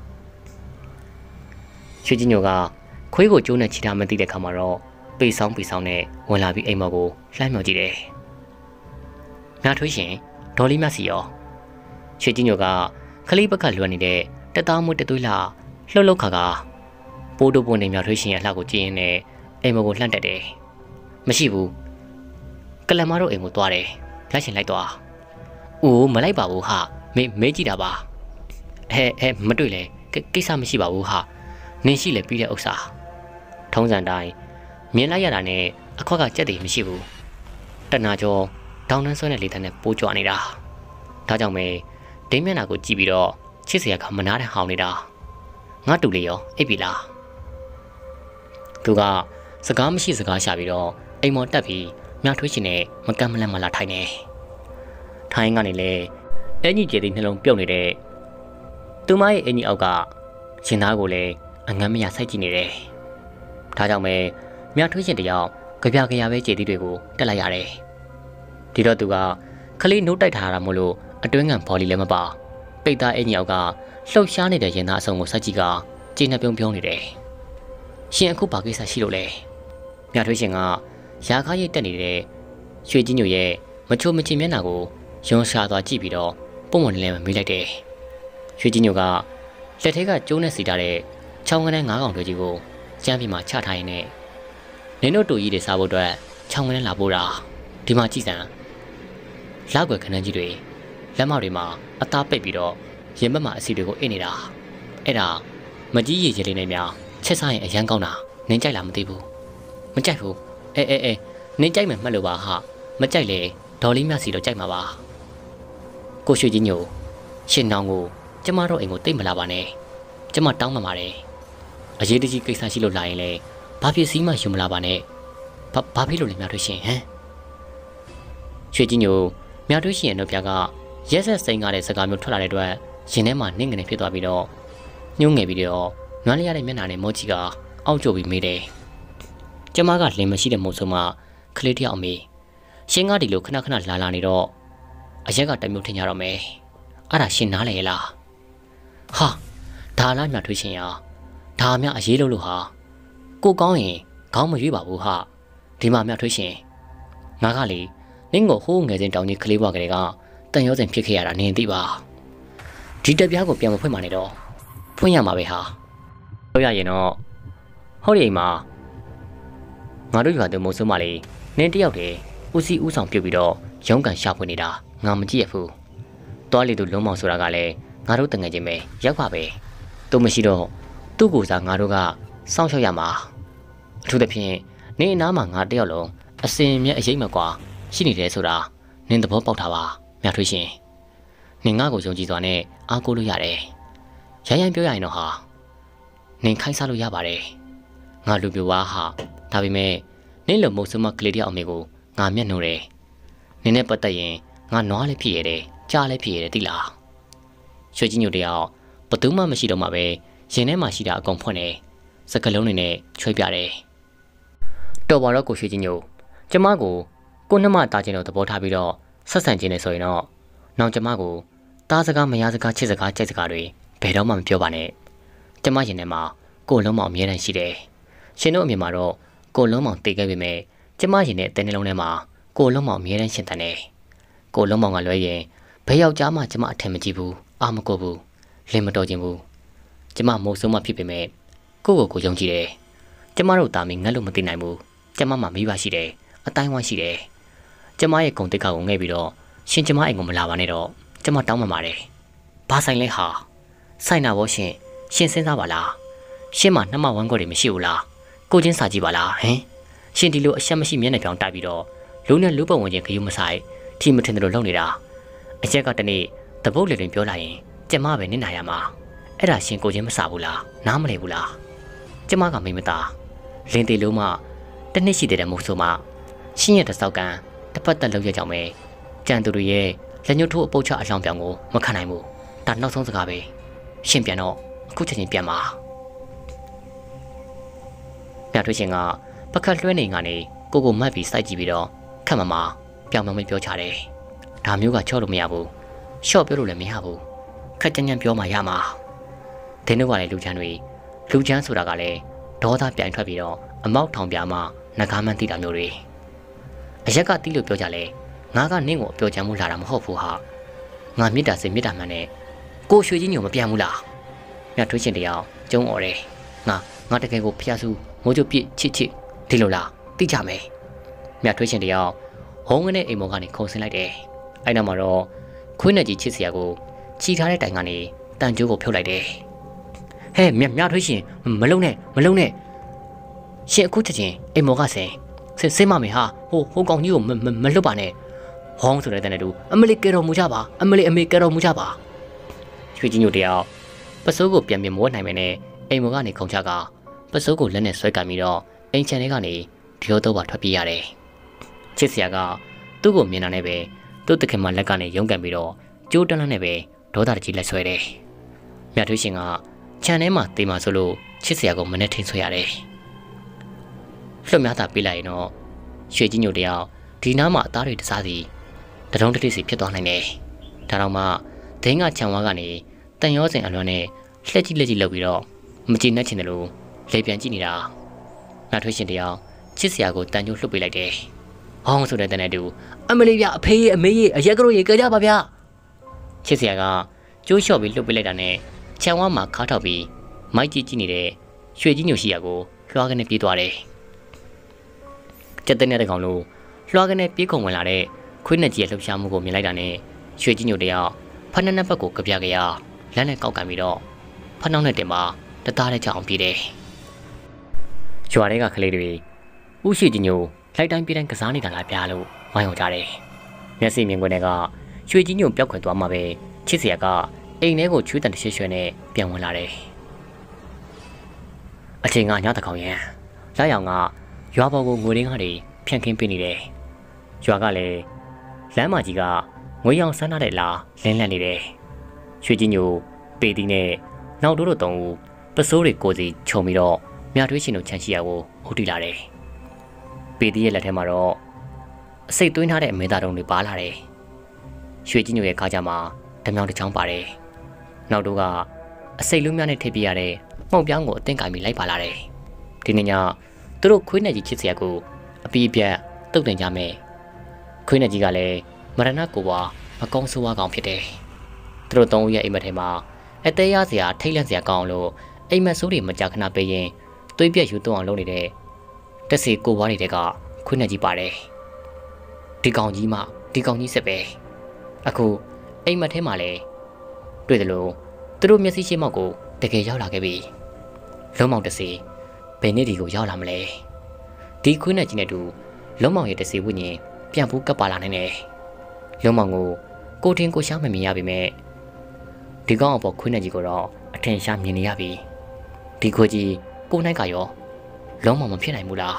A: ရွှေကြီးညိုကခွေးကိုကျိုးနဲ့ချီထားမသိတဲ့ခါမှာတော့ပေဆောင်ပေဆောင်နဲ့ဝင်လာပြီးအိမ်မော်ကိုလှမ်းမြော်ကြည့်တယ်မြထွေးရှင်ဒေါ်လေးမြစီရောရွှေကြီးညိုကခလေးဘက်ကလွှမ်းနေတဲ့တက်သားမှုတသွေးလာလှုပ်လှုပ်ခါကပိုးတို့ပွန်နေမြထွေးရှင်ရဲ့အလှကိုကြည့်ရင်လည်းအိမ်မော်ကိုလှမ်းတက်တယ်မရှိဘူးကလမတို့အိမ်ကိုသွားတယ်လိုက်ရှင်လိုက်သွားအိုးမလိုက်ပါဘူးဟာမေးမေးကြည့်တာပါအဲအဲမတွေ့လေကိစ္စမရှိပါဘူးဟာနင်းရှိလေပြီးတဲ့ဥစ္စာထုံးစံတိုင်းမြင်လိုက်ရတာနဲ့အခွက်ကကြက်တည်မရှိဘူးတနာကျော်ဒေါင်းနှန်းဆွဲတဲ့လေတန်းနဲ့ပိုးကြွနေတာဒါကြောင့်ပဲဒိမ်းမျက်နှာကိုကြည့်ပြီးတော့ချစ်စရာကမနာတဲ့ဟောင်းနေတာငါတူလေးရောအိပ်ပြီလားသူကစကားမရှိစကားရှာပြီးတော့အိမ်မော်တက်ပြီးမြထွေးရှင်နဲ့မကမ်းမလန့်မလာထိုင်နေထိုင်ကနေလေအင်ကြီးကျဲတဲ့နှလုံးပြုတ်နေတဲ့သူမရဲ့အင်ကြီးအောက်ကရှင်သားကိုလည်းအငမ်းမရစိုက်ကြည့်နေတယ်ဒါကြောင့်ပဲမြထွေးရှင်တယောက်ကြပြကြရပဲကျဲသီးတွေကိုတက်လိုက်ရတယ်ဒီတော့သူကခလေးနှုတ်တိုက်ထားတာမို့လို့အတွင်းငံဘော်လီလည်းမပါပိတ်သားအင်ကြီးအောက်ကလှုပ်ရှားနေတဲ့ရင်သားအစုံကိုစိုက်ကြည့်ကကျင်းနှပြုံးပြုံးနေတယ်ရှင်အခုဘာကိစ္စရှိလို့လဲမြထွေးရှင်ကရာခါရိတ်တက်နေတဲ့ရွှေကြီးညိုရဲ့မချိုမချင်မျက်နှာကိုယွန်းရှာသွားကြည့်ပြီးတော့ပုံမှန်လည်းမေးလိုက်တယ်ရွှေကြီးညိုကလက်ထဲကကျိုးနဲ့စီထားတဲ့ချောင်းကန်းငါးကောင်တွေကြီးကိုကျမ်းပြီးမှချထားရင်းနဲ့နင်တို့တူကြီးတွေစားဖို့အတွက်ချောင်းကန်းလာပို့တာဒီမှာကြည့်စမ်းလောက်ွယ်ခဏန်းကြီးတွေလက်မတွေမှာအသားပိတ်ပြီးတော့ရင်ဘက်မှာအစီတွေကိုအင်းနေတာအဲ့ဒါမကြီးရည်ကြီးလေးနဲ့များချက်စားရင်အရန်ကောင်းတာနင်ကြိုက်လားမသိဘူးမကြိုက်ဘူးအဲအဲအဲနင်ကြိုက်မယ်မှတ်လို့ပါဟာမကြိုက်လေဒေါ်လေးမြစီတော့ကြိုက်မှာပါကိုရွှေကြီးညိုရှင်နောင်ကိုကျမတို့အိမ်ကိုတိတ်မလာပါနဲ့ကျမတောင်းပန်ပါတယ်ရေးတကြီးကိစ္စရှိလို့လာရင်လေဘာဖြစ်စည်းမှယူမလာပါနဲ့ဘာဘာဖြစ်လို့လဲမြထွေးရှင်ဟမ်ရွှေကြီးညိုမြထွေးရှင်ရဲ့နှုတ်ပြကရက်ဆက်စိန်ကားတဲ့စကားမျိုးထွက်လာတဲ့အတွက်ရင်ထဲမှာနှင်းငနေဖြစ်သွားပြီးတော့ညှိုးငယ်ပြီးတော့နွမ်းလျရတဲ့မျက်နှာနဲ့မောကြီးကအောက်ကျပြီးမေးတယ်ကျမကလင်မရှိတဲ့မို့ဆိုမှကလေးတယောက်မေးရှင်ကဒီလိုခဏခဏလာလာနေတော့အရက်ကတမျိုးထင်ကြတော့မယ်အဲ့ဒါရှင်နားလေလားဟာဒါလားမြထွေးရှင်ရဒါမြအရေးလို့လို့ဟာကိုကောင်းရင်ခေါင်းမရွေးပါဘူးဟာဒီမှာမြထွေးရှင်ငါကလေနင်းကိုဟိုးငယ်စဉ်တောင်ကြီးကလေးဘွားကလေးကတန်ရောစဉ်ဖြစ်ခဲ့ရတာနင်သိပါဒီတပြားကိုပြန်မဖွင့်ပါနဲ့တော့ဖွင့်ရမှာပဲဟာပြောရရင်တော့ဟောဒီအိမ်မှာငါတို့ရွာသူမိုးစုံမလေးနင်းတယောက်တည်းဦးစီးဦးဆောင်ပြုတ်ပြီးတော့ရုံးကန်ရှာဖွေနေတာငါမကြည့်ရဘူးတွားလေသူလုံးမောင်ဆိုတာကလည်းငါတို့တငယ်ချင်းပဲရောက်ပါပဲသူမရှိတော့သူ့ကိုယ်စားငါတို့ကစောင့်ရှောက်ရမှာအထူးသဖြင့်နင်းအနားမှာငါတယောက်လုံးအစင်မြက်အရေးမကွာရှိနေတယ်ဆိုတာနင်းသဘောပေါက်တာပါမြထွေးရှင်နင်ငါ့ကိုယုံကြည်စွာနဲ့အားကိုးလို့ရတယ်ရရန်ပြောရရင်တော့ဟာနင်ခိုင်းစားလို့ရပါတယ်ငါလူပြိုဝါဟာဒါပေမဲ့နင်းလိုမုတ်ဆုမကလေးတယောက်အမေကိုငါမျက်နှိုးတယ်နင်းနဲ့ပတ်သက်ရင်ငါနွားလည်းဖြစ်ရတယ်ကြားလည်းဖြစ်ရတယ်သိလားရွှေကြီးညိုတယောက်ဘသူမှမရှိတော့မှပဲရင်ထဲမှာရှိတာအကုန်ဖွင့်တယ်စကလုံးတွေနဲ့ချွေးပြတယ်တော်ပါတော့ကိုရွှေကြီးညိုကျမကိုကိုနှမတားခြင်းတော့သဘောထားပြီးတော့ဆက်ဆံခြင်းနဲ့ဆိုရင်တော့နောက်ကျမကိုတားစကားမရစကားချစ်စကားကြိုက်စကားတွေဘယ်တော့မှမပြောပါနဲ့ကျမရင်ထဲမှာကိုလုံးမောင်အမြဲတမ်းရှိတယ်ရှင်တို့အမြင်မှာတော့ကိုလုံးမောင်တည်ခဲ့ပေမဲ့ကျမရင်ထဲအတဲနှလုံးထဲမှာကိုလုံးမောင်အမြဲတမ်းရှင်တန်တယ်ကိုလုံးမောင်ကလွဲရင်ဘယ်ယောက်ျားမှကျမအထင်မကြီးဘူးအာမကိုဘူးလင်မတော်ခြင်းဘူးကျမမိုးဆုံးမဖြစ်ပေမဲ့ကိုကိုကိုယုံကြည်တယ်ကျမတို့တာမီငတ်လို့မသိနိုင်ဘူးကျမမှမိဘရှိတယ်အတိုင်းဝိုင်းရှိတယ်ကျမရဲ့ဂုံတိတ်ကိုငဲ့ပြီးတော့ရှင်ကျမအိမ်ကိုမလာပါနဲ့တော့ကျမတောင်းပန်ပါတယ်ဘာဆိုင်လဲဟာဆိုင်နာဘောရှင်ရှင်စဉ်းစားပါလားရှင်မနှမဝမ်းခွက်တွေမရှိဘူးလားကိုချင်းစာကြည့်ပါလားဟင်ရှင်ဒီလိုအရှက်မရှိမျက်နှာပြောင်တိုက်ပြီးတော့လူနဲ့လူပတ်ဝင်ချင်းခရူးမဆိုင်ထီမထင်တယ်လို့လုပ်နေတာအချက်ကတနေ့တပုတ်လေတွင်ပြောလိုက်ရင်ကျမပဲနင့်နာရမှာအဲ့ဒါရှင်ကိုချင်းမစားဘူးလားနားမလဲဘူးလားကျမကမိမသားလင်းတေလုံးမတနစ်ရှိတဲ့မို့ဆိုမှရှင်ရဲ့တစောက်ကန်တစ်ပတ်သက်လောက်ရကြောင်ပဲကြံသူတွေရဲ့လက်ညှိုးထိုးအပုတ်ချအလောင်းပြောင်ကိုမခံနိုင်ဘူးဒါနောက်ဆုံးစကားပဲရှင်ပြန်တော့အခုချက်ချင်းပြန်ပါမြထွေးရှင်ကပကတ်လွှဲနေကနေကိုကိုမတ်ပြီးစိုက်ကြည့်ပြီးတော့ခက်မမပြောင်ပြောင်မပြောချတယ်ဒါမျိုးကချော့လို့မရဘူးရှော့ပြောလို့လည်းမရဘူးခက်ကြမ်းကြမ်းပြောမှရမှာဒင်းတို့ကလည်းလူချမ်းတွေလူချမ်းဆိုတာကလည်းဒေါသပြိုင်ထွက်ပြီးတော့အမောက်ထောင်ပြမှငကားမှန်းသိတာမျိုးတွေအရက်ကတီးလို့ပြောကြလဲငါကနင့်ကိုအပြောချမ်းမှုလာတာမဟုတ်ဘူးဟာငါမေတ္တာစိတ်မေတ္တာမှန်နဲ့ကိုရွှေကြီးညိုမပြန်ဘူးလားမြတ်ထွေးရှင်တယောက်ကျုံអော်တယ်ငါငါတကယ်ကိုဖျားစုမိုးချိုပြစ်ချစ်ချစ်ဒီလိုလားသိကြမယ်မြတ်ထွေးရှင်တယောက်ဟုံးငနဲ့အိမ်မော်ကနေခုံဆင်းလိုက်တယ်အဲ့နောက်မှာတော့ခွေးနဲ့ကြီးချစ်စရာကိုချီထားတဲ့တိုင်ကနေတန်ကျိုးကိုဖြုတ်လိုက်တယ်ဟဲ့မြတ်မြတ်ထွေးရှင်မလုံနဲ့မလုံနဲ့ရှင်အခုချက်ချင်းအိမ်မော်ကဆင်းဆင်းဆင်းမမယ်ဟာဟိုဟိုကောင်ကြီးကိုမမလွတ်ပါနဲ့ဟောင်းဆိုတဲ့တန်တူအမလီကဲတော်မူကြပါအမလီအမေကဲတော်မူကြပါရွှေကြီးညိုတယောက်ပစိုးကိုပြန်ပြန်မဝတ်နိုင်မယ်နဲ့အိမ်မော်ကနေခုံချကပစိုးကိုလက်နဲ့ဆွဲကန်ပြီးတော့အိမ်ချန်ထဲကနေဒီလိုတော့ပါထွက်ပြေးရတယ်ချစ်စရာကသူ့ကိုမြင်တာနဲ့ပဲသူ့တခင်မလက်ကနေရုန်းကန်ပြီးတော့ကျိုးတန်းလန်းနဲ့ပဲဒေါသတကြီးလက်ဆွဲတယ်မြတ်ထွေးရှင်ကခြံထဲမှာတေးမှဆိုလို့ချစ်စရာကိုမနဲ့ထိန်ဆွဲရတယ်လွတ်များတာပြေးလိုက်ရင်တော့ရွှေကြီးညိုတယောက်ဒီနားမှာအသားတွေတစားစီတတုံးတတိစီဖြစ်သွားနိုင်တယ်ဒါတော့မှဒင်းကခြံဝါကနေတန်ရောစင်အလွမ်းနဲ့လှက်ကြီးလက်ကြီးလောက်ပြီးတော့မကြည်နဲ့ချင်တယ်လို့လေပြန်ကြည့်နေတာမြတ်ထွေးရှင်တယောက်ချစ်စရာကိုတန်ကျိုးလှုပ်ပေးလိုက်တယ်ဟောင်းဆိုတဲ့တန်တဲ့တူအမလေးပြအဖေးအမေးအရက်ကလေးရေကြကြပါဗျာချစ်စရာကကျိုးလျှော့ပြီးလှုပ်ပေးလိုက်တာနဲ့ခြံဝါမှာခါထောက်ပြီးမိုက်ကြည့်ကြည့်နေတဲ့ရွှေကြီးညိုရှိရာကိုလွှားကနေပြေးသွားတယ်ကျက်တဲ့တဲ့ကောင်လို့လွှားကနေပြေးခုံဝင်လာတဲ့ခွေးနဲ့ကြီးရဲ့လှုပ်ရှားမှုကိုမြင်လိုက်တာနဲ့ရွှေကြီးညိုတယောက်ဖက်နှက်နှက်ဘက်ကိုကြပြကြရလက်နဲ့ကောက်ကန်ပြီးတော့ဖနှောင်းနဲ့တင်ပါတသားတဲ့ကြောင်ပြေးတယ်ရွာတွေကကလေးတွေဥရှိကြီးညိုလိုက်တိုင်းပြေးတိုင်းကစားနေတာလားပြားလို့ဝိုင်းအောင်ကြတယ်မျက်စိမြင်ကွင်းတွေကရွှေကြီးညိုပျောက်ခွင်သွားမှပဲချစ်စရာကအိမ်ထဲကိုချွေးတန်တရွှဲရွှဲနဲ့ပြန်ဝင်လာတယ်အချိန်ကညတကောင်ရန်လက်ရောင်ကရွာပေါ်ကိုငွေရင်းကားတွေဖြန့်ခင်းပေးနေတယ်ရွာကလည်းလမ်းမကြီးကငွေရောင်ဆန်းထားတဲ့လားလင်းလန့်နေတယ်ရွှေကြီးညိုပေတီနဲ့နောက်တို့တို့တုံးဦးပစိုးတွေကိုစီခြုံပြီးတော့မြထွေးရှင်တို့ချမ်းရှိရကိုဟုတ်တီလာတယ်ပေတီရဲ့လက်ထဲမှာတော့အစိတ်သွင်းထားတဲ့အမေသားတုံးတွေပါလာတယ်ရွှေကြီးညိုရဲ့ကားကြမှာဓမြောင်တစ်ချောင်းပါတယ်နောက်တို့ကအစိတ်လူးများနဲ့ထည့်ပြရတဲ့မှုန့်ပြောင်းကိုအသင်ကင်ပြီးလိုက်ပါလာတယ်ဒီနေ့ညသူတို့ခွေးနဲ့ကြီးချစ်စရာကိုအပီးပြတ်တုတ်တင်ကြမယ်ခွေးနဲ့ကြီးကလည်းမရဏကိုပါမကောင်းဆိုးဝါးကောင်ဖြစ်တယ်သူတို့သုံးဦးရဲ့အိမ်မက်ထဲမှာအသေးရစရာထိတ်လန့်စရာကောင်းလို့အိမ်မက်ဆိုးတွေမကြခဏပေးရင်သွေးပြက်ယူသွအောင်လုပ်နေတဲ့တက်စီကိုဘွားတွေကခွေးနဲ့ကြီးပါတယ်ဒီကောင်ကြီးမှဒီကောင်ကြီးစစ်ပဲအခုအိမ်မက်ထဲမှာလည်းတွေ့တယ်လို့သူတို့မျက်စိရှိမောက်ကိုတကယ်ရောက်လာခဲ့ပြီလုံးမောင်တစီဘယ်နေ့ဒီကိုရောက်လာမလဲဒီခွေးနဲ့ကြီးနဲ့တူလုံးမောင်ရဲ့တစီဝိညာဉ်ပြန်ဖို့ကပ်ပါလာနိုင်တယ်လုံးမောင်ကိုကိုတင်ကိုရှားမမြင်ရပေမဲ့ဒီကောင်အပေါ်ခွေးနဲ့ကြီးကိုတော့အထင်ရှားမြင်နေရပြီဒီခွေးကြီးကိုနိုင်ကရောလုံးမောင်မဖြစ်နိုင်ဘူးလား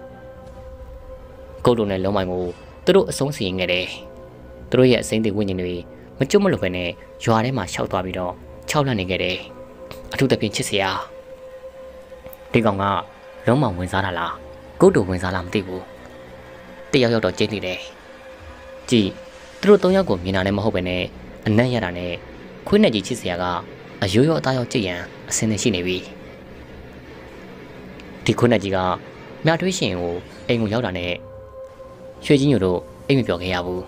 A: ကိုတို့နဲ့လုံးမောင်ကိုသူတို့အဆုံးစီရင်ခဲ့တယ်သူတို့ရဲ့အစိမ့်တွေဝိညာဉ်တွေမကျွတ်မလို့ပဲနဲ့ရွာထဲမှာရှောက်သွားပြီးတော့ခြောက်လန့်နေခဲ့တယ်အထူးသဖြင့်ချစ်စရာဒီကောင်ကလုံးမောင်ဝင်စားတာလားကိုတို့ဝင်စားလားမသိဘူးတယောက်ယောက်တော့ကျင်းနေတယ်ကြည်သူတို့သုံးယောက်ကိုမြင်တာလည်းမဟုတ်ပဲနဲ့အနံ့ရတာနဲ့ခွေးနဲ့ကြီးချစ်စရာကအယိုးရောအသားရောကြည့်ရန်အစင်းနေရှိနေပြီဒီခွေးနဲ့ကြီးကမြထွေးရှင်ကိုအိမ်ကိုရောက်တာနဲ့ရွှေကြီးညိုတို့အိမ်မပြောခဲ့ရဘူး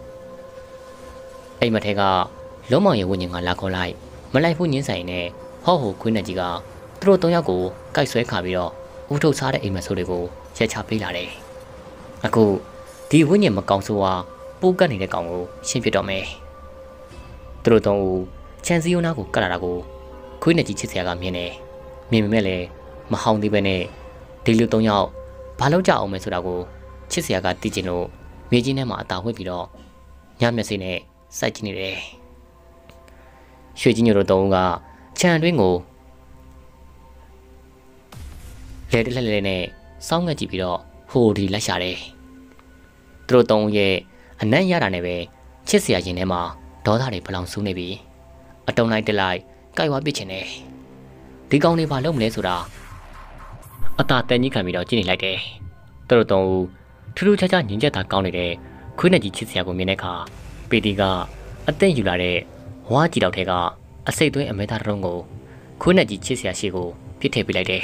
A: အိမ်မထဲကလုံးမောင်ရဲ့ဝိညာဉ်ကလာခေါ်လိုက်မလိုက်ဘူးညင်းဆိုင်နဲ့ဟော့ဟိုခွေးနဲ့ကြီးကသူတို့သုံးယောက်ကိုကိုက်ဆွဲခါပြီးတော့ဦးထုတ်စားတဲ့အိမ်မဆိုးတွေကိုရက်ချပေးလာတယ်အခုဒီဝိညာဉ်မကောင်းဆိုးဟာပိုးကတ်နေတဲ့ကောင်ကိုရှင်းပြတော့မယ်သူတို့သုံးဦးချန်စီယိုနာကိုကတ်လာတာကိုခွေးနဲ့ကြီးချစ်စရာကမြင်တယ်မြင်ပေမဲ့လည်းမဟောင်းသေးပဲနဲ့ဒီလူသုံးယောက်ဘာလို့ကြအောင်မဲဆိုတာကိုချစ်စရာကသိချင်လို့မြေကြီးထဲမှာအသာဝှက်ပြီးတော့ညမျက်စိနဲ့စိုက်ကြည့်နေတယ်ရွှေကြီးညိုတို့သုံးဦးကခြံအတွင်းကိုလဲတလဲလဲနဲ့စောင်းငှက်ကြည့်ပြီးတော့ဟိုဒီလိုက်ရှာတယ်သူတို့သုံးဦးရဲ့အနံ့ရတာနဲ့ပဲချစ်စရာရင်ထဲမှာဒေါသတွေဖလောင်ဆူးနေပြီအတုံလိုက်တက်လိုက်ကြိုက်ဝါပစ်ချင်တယ်ဒီကောင်တွေဘာလုပ်မလဲဆိုတာအသာတန်ကြီးခံပြီးတော့ကြည့်နေလိုက်တယ်သူတို့သုံးဦးထူးထူးခြားခြားညင်ချက်သာကောင်းနေတဲ့ခွေးနဲ့ကြီးချစ်စရာကိုမြင်တဲ့အခါပီတီကအသင့်ယူလာတဲ့ဝါးကြီးတောက်ထဲကအစိတ်သွင်းအမဲသားတုံးကိုခွေးနဲ့ကြီးချစ်စရာရှိကိုပြစ်ထည့်ပေးလိုက်တယ်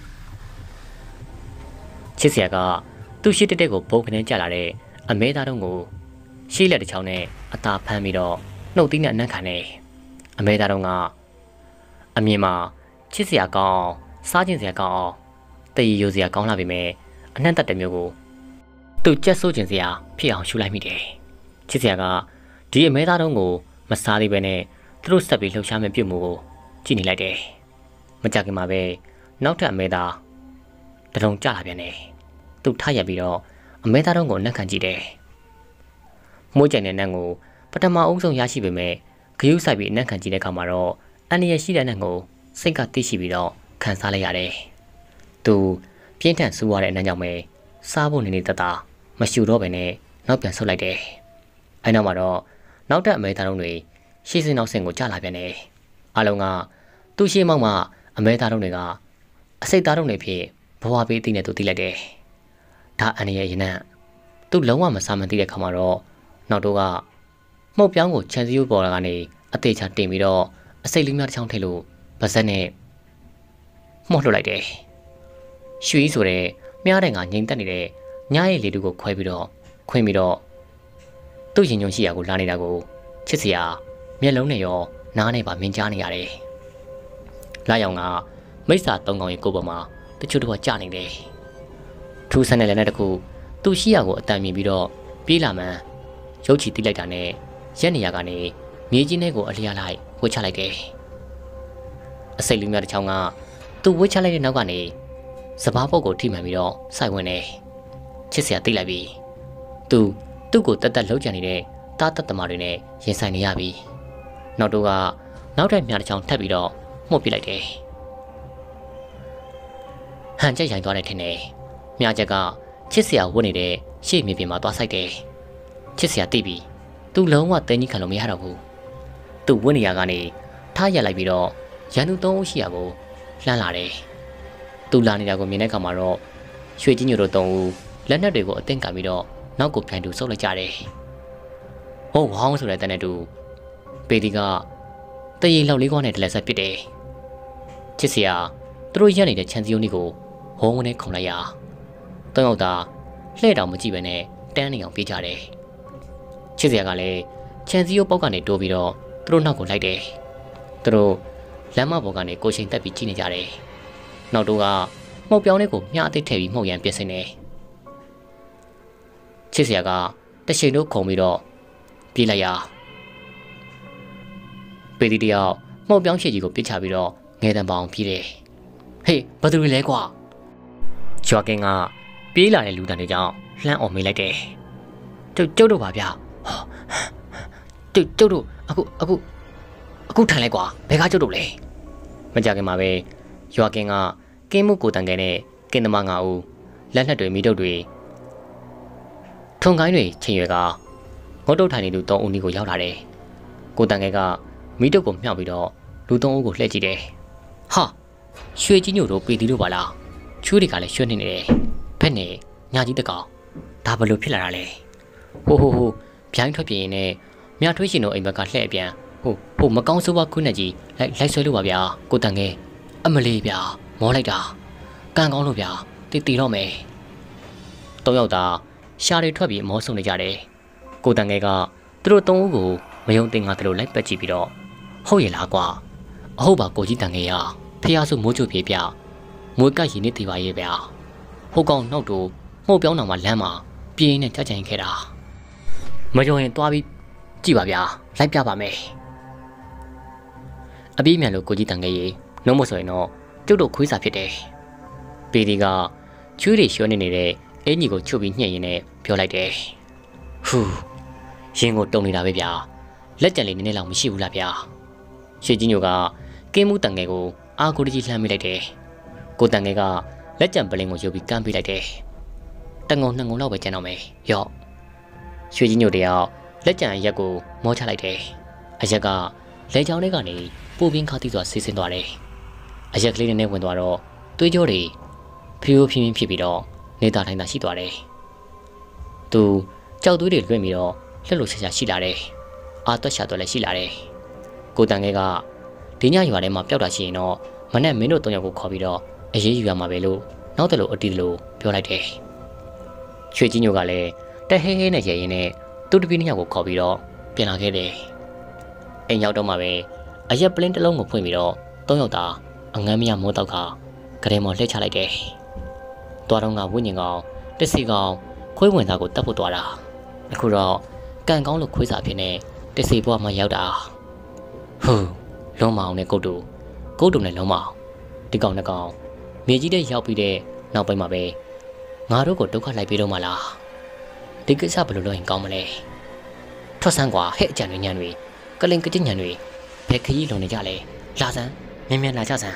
A: ချစ်စရာကသူ့ရှိတက်တက်ကိုဘုံခနဲ့ကျလာတဲ့အမဲသားတုံးကိုရှေ့လက်တစ်ချောင်းနဲ့အသာဖမ်းပြီးတော့နှုတ်သီးနဲ့အနံ့ခံတယ်အမဲသားတုံးကအမြင်မှာချစ်စရာကောင်းစားခြင်းစရာကောင်းအောင်တည်ရစရာကောင်းလာပြီမဲ့အနှံ့တက်တဲ့မျိုးကိုသူကြက်ဆိုးခြင်းစရာဖြစ်အောင်ရှူလိုက်မိတယ်ချစ်စရာကဒီအမဲသားတုံးကိုမစားသေးပဲနဲ့သူတို့ဆက်ပြီးလှုပ်ရှားမဲ့ပြုတ်မှုကိုကြည့်နေလိုက်တယ်မကြခင်မှာပဲနောက်ထပ်အမဲသားတလုံးကျလာပြန်တယ်သူထရက်ပြီးတော့အမဲသားတုံးကိုနှက်ခံကြည့်တယ်မွေးကြိုင်တဲ့နှက်ကိုပထမအုပ်ဆုံးရရှိပေမဲ့ဂယုဆိုင်ပြီးနှက်ခံကြည့်တဲ့အခါမှာတော့အန်ရရှိတဲ့နှက်ကိုစိတ်ကသိရှိပြီးတော့ခံစားလိုက်ရတယ်သူပြင်းထန်ဆူရတဲ့အနံ့ကြောင့်ပဲစားဖို့နေနေတတမရှူတော့ပဲနဲ့နောက်ပြန်ဆုတ်လိုက်တယ်အဲနောက်မှာတော့နောက်တက်အမဲသားတုံးတွေရှေ့စင်းနောက်ဆင်းကိုကျလာပြန်တယ်အားလုံးကသူ့ရှေ့မောက်မှာအမဲသားတုံးတွေကအစိတ်သားတုံးတွေဖြစ်ဘဝပေးသိနေသူသိလိုက်တယ်ဒါအန်ရရဲ့ရင်နံ့သူလုံးဝမစားမသိတဲ့ခါမှာတော့နောက်တော့ကမှုတ်ပြောင်းကိုချန်စီယိုပေါ်လာကနေအသေးချတင်ပြီးတော့အစိတ်လေးများတစ်ချောင်းထည့်လို့ဗဇက်နဲ့မှုတ်လွတ်လိုက်တယ်ရွှေဆိုတဲ့မြားတဲ့ငါငိမ့်တက်နေတဲ့ညရဲ့လေတူကိုခွဲပြီးတော့ခွင်းပြီးတော့သူ့ရင်ညွန့်ရှိရာကိုလာနေတာကိုချစ်စရာမျက်လုံးနဲ့ရောနားနဲ့ပါမြင်ကြားနေရတယ်လာရောင်ကမိစ္ဆာသုံးကောင်ရဲ့ကိုယ်ပေါ်မှာတချို့တော့ကြာနေတယ်ထူးဆန်းတဲ့လက်နဲ့တခုသူ့ရှိရာကိုအတန်မြင်ပြီးတော့ပြေးလာမှန်းရုပ်ချီတိလိုက်တာနဲ့ရက်နေရကနေမြေကြီးထဲကိုအလျားလိုက်ဝှက်ချလိုက်တယ်အစိတ်လူများတစ်ချောင်းကသူ့ဝှက်ချလိုက်တဲ့နောက်ကနေစပားပုတ်ကိုထိမှန်ပြီးတော့စိုက်ဝင်တယ်ချစ်စရာသိလိုက်ပြီသူသူ့ကိုတက်တက်လှုပ်ကြံနေတဲ့တားတက်သမားတွေနဲ့ရင်ဆိုင်နေရပြီနောက်တော့ကနောက်ထပ်မြားတစ်ချောင်းထပ်ပြီးတော့မှုတ်ပစ်လိုက်တယ်ဟန်ချက်ရိုင်သွားတယ်ထင်တယ်မြားချက်ကချစ်စရာဝတ်နေတဲ့ရှေ့မြေပြင်မှာသွားဆိုင်တယ်ချစ်စရာတိပြီသူလုံးဝတင်းကြီးခံလို့မရတော့ဘူးသူဝတ်နေရကနေထားရက်လိုက်ပြီးတော့ရန်သူသုံးဦးရှိရကိုလှမ်းလာတယ်သူလာနေတာကိုမြင်တဲ့အခါမှာတော့ရွှေကြီးညိုတို့သုံးဦးလက်နက်တွေကိုအသင့်ကပြီးတော့နောက်ကိုပြန်တူဆုပ်လိုက်ကြတယ်ဟုတ်ဟောင်းဆိုတဲ့တန်းနဲ့တူပေဒီကတရေလောက်လေးကွာနဲ့တလက်ဆက်ပစ်တယ်ချစ်စရာသူတို့ရက်နေတဲ့ချန်စီယိုနီကိုဟောင်းဝန်းနဲ့ခုံလိုက်ရသုံးယောက်သာလှဲ့တောင်မကြည့်ပဲနဲ့တန်းနေအောင်ပြေးကြတယ်ချစ်စရာကလည်းချန်စီယိုပေါက်ကနေတိုးပြီးတော့သူတို့နောက်ကိုလိုက်တယ်သူတို့လမ်းမပေါ်ကနေကိုချိန်တက်ပြီးကြည့်နေကြတယ်နောက်တော့ကမှုတ်ပြောင်းလေးကိုမျှအသိထည့်ပြီးမှုတ်ရန်ပြင်ဆင်တယ်ချစ်စရာကတရှိန်တို့ခုံပြီးတော့ပြေးလိုက်ရပေဒီတယောက်မှုတ်ပြောင်းရှည်ကြီးကိုပြစ်ချပြီးတော့ငယ်တံပေါင်ပြေးတယ်ဟေးဘယ်သူတွေလဲကွာဂျွာကင်ကပြေးလာတဲ့လူတန်းတွေကြောင့်လှမ်းအောင်မေးလိုက်တယ်ကျုပ်ကျုပ်တို့ပါဗျာကျုပ်ကျုပ်တို့အခုအခုအခုထိုင်လိုက်ကွာဘယ်ကကျုပ်တို့လဲမကြခင်မှာပဲရွာကင်ကကင်းမှုကိုတန်ငယ်နဲ့ကင်းသမားငါဦးလက်နှက်တွေမိတုပ်တွေထုံကိုင်းတွေချိန်ရွယ်ကငုတ်တုတ်ထိုင်နေသူသုံးဦးနီးကိုရောက်လာတယ်ကိုတန်ငယ်ကမိတုပ်ကိုမြှောက်ပြီးတော့လူသုံးဦးကိုလှည့်ကြည့်တယ်ဟာရွှေကြီးညို့တို့ပေတီတို့ပါလားချူးတွေကလည်းရွှဲနေနေတယ်ဘက်နဲ့ညာကြီးတကောင်ဒါဘလို့ဖြစ်လာတာလဲဟိုဟိုဟိုဗျိုင်းထွက်ပြင်းနေမြထွေးရှင်တို့အိမ်ဘက်ကလှည့်ပြန်ဟိုဟိုမကောင်းဆိုးဝါခုနဲ့ကြီးလိုက်လိုက်ဆွဲလို့ပါဗျာကိုတန်ငယ်အမလေးဗျာမောလိုက်တာကန်ကောင်းလို့ဗျာတီတီတော့မယ်သုံးယောက်သာရှားတွေထွက်ပြီးမောဆုံနေကြတယ်ကိုတန်ငယ်ကသူတို့သုံးဦးကိုမယုံတင်ငါတို့လိုလိုက်ပတ်ကြည့်ပြီးတော့ဟုတ်ရဲ့လားကွာအဟုတ်ပါကိုကြီးတန်ငယ်ရဖះဆုမိုးချိုပြေပြမွေးကရည်နေသေးပါရဲ့ဗျာဟိုကောင်နောက်တို့မှုတ်ပြောင်းတော်မှာလမ်းမှာပြင်းနေကြကြင်ခဲ့တာမယုံရင်သွားပြီးကြည့်ပါဗျာလိုက်ပြပါမယ်အပြီးမြန်လို့ကိုကြီးတန်ငယ်ရေနှုံးမဆိုရင်တော့ကျုပ်တို့ခွေးစာဖြစ်တယ်ပေဒီကချွေးတွေရှောနေနေတဲ့အင်ကြီးကိုချုပ်ပြီးညှက်ရင်းနဲ့ပြောလိုက်တယ်ဟူးရင်ကိုတုံနေတာပဲဗျာလက်ကြံလေးနည်းနည်းလောက်မရှိဘူးလားဗျာရွှေကြီးညိုကကင်းမှုတန်ငယ်ကိုအာကိုကြီးလှမ်းမိလိုက်တယ်ကိုတန်ငယ်ကလက်ကြံပလင်ကိုယူပြီးကမ်းပေးလိုက်တယ်တငုံနှစ်ငုံလောက်ပဲကျန်တော့မယ်ရော့ရွှေကြီးညိုတယောက်လက်ကြံရက်ကိုမောချလိုက်တယ်အရက်ကလဲချောင်းလေးကနေပိုးပြင်းခါတိစွာဆေးဆင်းသွားတယ်အရက်ကလေးနဲ့ဝင်သွားတော့သွေးကြောတွေဖြူဖြင်းဖြင်းဖြစ်ပြီးတော့နေတာထိုင်တာရှိသွားတယ်သူကြောက်သွေးတွေလွင့်ပြီးတော့လှက်လို့ရှာရှာရှိလာတယ်အာတွက်ရှာတော့လည်းရှိလာတယ်ကိုတန်ငယ်ကဒီညရွာထဲမှာပျောက်တာရှိရင်တော့မနဲ့မင်းတို့သုံးယောက်ကိုခေါ်ပြီးတော့အေးအေးယူရမှာပဲလို့နောက်တလို့အတီးလို့ပြောလိုက်တယ်ရွှေကြီးညိုကလည်းတက်ဟဲဟဲနဲ့ရဲရင်နဲ့သူ့တပည့်နှစ်ယောက်ကိုခေါ်ပြီးတော့ပြန်လာခဲ့တယ်အိမ်ရောက်တော့မှပဲအရက်ပလင်းတစ်လုံးကိုဖွင့်ပြီးတော့သုံးယောက်သာအငမ်းမရမိုးတောက်ခါကလေးမော်လှည့်ချလိုက်တယ်တွားတော့ကဝိညာဉ်ကောင်တစ်စီကောင်ခွေးဝင်သားကိုတတ်ဖို့တွားတာအခုတော့ကန်ကောင်းလို့ခွေးစာဖြစ်နေတစ်စီဘွားမှရောက်တာဟူးလုံးမအောင်နဲ့ကုတ်တူကုတ်တူနဲ့လုံးမအောင်ဒီကောင်နှစ်ကောင်မြေကြီးတဲ့ရောက်ပြီးတဲ့နောက်ပိုင်းမှာပဲငါတို့ကိုဒုက္ခလိုက်ပြီးတော့မှလားဒီကိစ္စဘယ်လိုလုပ်ရင်ကောင်းမလဲထွက်ဆန်းကွာဟဲ့အကြံတွေညံတွေကလင်ကကြညံတွေဘယ်ခရီးလုံနေကြလဲလာစမ်းမြင်မြန်လာကြစမ်း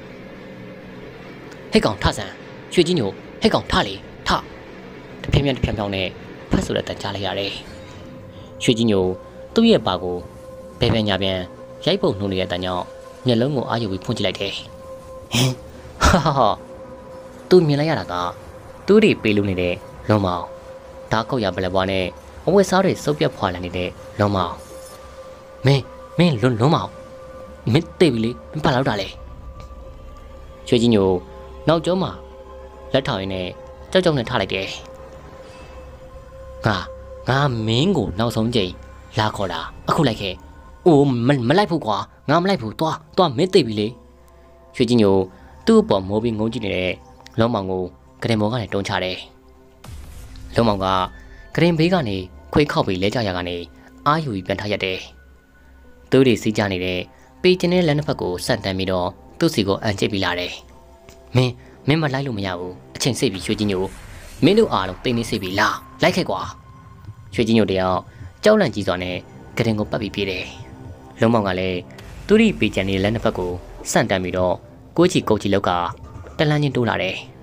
A: ဟဲ့ကောင်ထစမ်းရွှေကြီးညိုဟဲ့ကောင်ထလေထတဖြည်းဖြည်းတဖြည်းဖြည်းနဲ့ဖတ်ဆိုတဲ့တန်ကြားလိုက်ရတယ်ရွှေကြီးညိုသူ့ရဲ့ပါကိုဘယ်ပြန်ညာပြန်ရိုက်ပုံနှုံနေတဲ့တန်ကြောင့်မျက်လုံးကိုအာရုံပြီးဖွင့်ကြည့်လိုက်တယ်ဟင်ဟာဟာသူမြင်လိုက်ရတာကသူ့တွေပေးလို့နေတဲ့လုံးမောင်ဓာတ်ခုတ်ရပလက်ပွားနဲ့အဝတ်စားတွေစုပ်ပြတ်ဖွာလာနေတဲ့လုံးမောင်မင်းမင်းလုံးလုံးမောင်မင်းတေးပြီလေမင်းပါလောက်တာလေရွှေကြီးညိုနောက်ကျောမှာလက်ထောင်ရင်းနဲ့ကြောက်ကြောက်နဲ့ထားလိုက်တယ်ငါငါမင်းကိုနောက်ဆုံးချိန်လာခေါ်တာအခုလိုက်ခဲ့အိုးမမလိုက်ဘူးကွာငါမလိုက်ဘူးသွားသွားမင်းတေးပြီလေရွှေကြီးညိုသူ့အပေါ်မိုးပြီးငုံကြည့်နေတဲ့လုံးမောင်ကိုကရင်မောကနေတုံးချတယ်လုံးမောင်ကကရင်ဘေးကနေခွေးခောက်ပြီးလဲကြရကနေအာယူပြီးပြန်ထားရတယ်သူတွေစီးကြနေတဲ့ပေကျင်းတဲ့လက်နှစ်ဖက်ကိုစန့်တန်းပြီးတော့သူ့စီကိုအန်ကျစ်ပြီးလာတယ်မင်းမင်းမလိုက်လို့မရဘူးအချိန်စိတ်ပြီးရွှေကြီးညိုမင်းတို့အားလုံးတိတ်နေစိတ်ပြီးလာလိုက်ခဲ့ကွာရွှေကြီးညိုတယောက်ကြောက်လန့်ကြီးစွာနဲ့ကရင်ကိုပတ်ပြီးပြေးတယ်လုံးမောင်ကလည်းသူ့ဒီပေကျင်းတဲ့လက်နှစ်ဖက်ကိုစန့်တန်းပြီးတော့ကိုချီကုတ်ချီလောက်ကတလန်းချင်းတိုးလာတယ်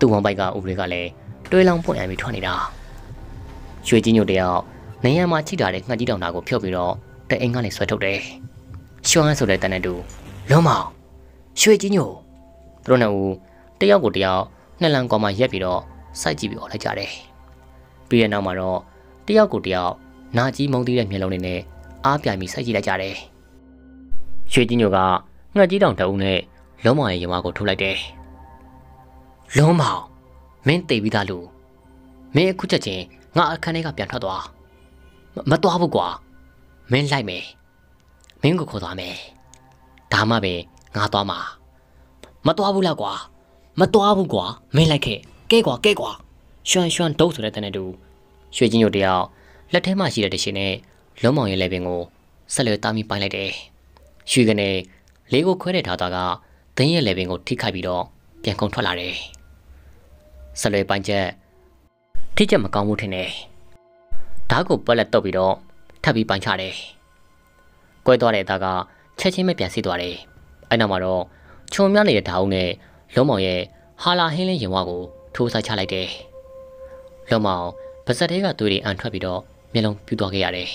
A: သူ့ဝမ်းပိုက်ကဦးတွေကလည်းတွဲလောင်းပွင့်ရပြီးထွက်နေတာရွှေကြီးညိုတယောက်နေရမှာချိတာတဲ့ငှက်ကြီးတောင်တာကိုဖြုတ်ပြီးတော့တအိမ်ကနေဆွဲထုတ်တယ်ရွှမ်းဆိုတဲ့တန်တဲ့တူလုံးမောင်ရွှေကြီးညိုသူတို့နှစ်ဦးတယောက်ကိုတယောက်နှစ်လန်ကောင်မှရက်ပြီးတော့စိုက်ကြည့်ပြီးអော်လိုက်ကြတယ်ပြီးတဲ့နောက်မှာတော့တယောက်ကိုတယောက်နာကြီးမုံသေးတဲ့မျက်လုံးတွေနဲ့အားပြိုင်ပြီးစိုက်ကြည့်လိုက်ကြတယ်ရွှေကြီးညိုကငှက်ကြီးတောင်တအုပ်နဲ့လုံးမောင်ရဲ့ရင်ဝါကိုထုတ်လိုက်တယ်လုံးမောင်မင်းတိတ်ပြီးသားလို့မင်းအခုချက်ချင်းငါအခန်းထဲကပြန်ထွက်သွားမသွားဘူးကွာမင်းလိုက်မယ်မင်းကိုခေါ်သွားမယ်ဒါမှပဲငါသွားမှာမသွားဘူးလားကွာမသွားဘူးကွာမင်းလိုက်ခဲ့ကဲကွာကဲကွာရွှမ်းရွှမ်းဒုတ်ဆိုတဲ့တန်တဲ့တူရွှေချင်းညိုတယောက်လက်ထဲမှာရှိတဲ့တရှင်နဲ့လုံးမောင်ရဲ့လက်ပင်ကိုဆက်လွယ်သားမိပိုင်းလိုက်တယ်ရွှေကနေလေးကိုခွဲတဲ့ထားသားကဒင်းရဲ့လက်ပင်ကိုထိခိုက်ပြီးတော့ပြန်ကုန်ထွက်လာတယ်ဆက်လွယ်ပိုင်းချက်ထိချက်မကောင်းဘူးထင်တယ်ဓာတ်ကိုပက်လက်တော့ပြီးတော့ထပ်ပြီးပိုင်းချတယ်ကွဲသွားတဲ့သားကချက်ချင်းပဲပြန်စီးသွားတယ်အဲ့နောက်မှာတော့ခြုံမြနေတဲ့ဓာတ်အုပ်နဲ့လုံးမောင်ရဲ့ဟာလာဟင်းလင်းရင်ဝါကိုထိုးဆိုင်ချလိုက်တယ်လုံးမောင်ပါဇက်သေးကသွေးတွေအန်ထွက်ပြီးတော့မျက်လုံးပြူသွားခဲ့ရတယ်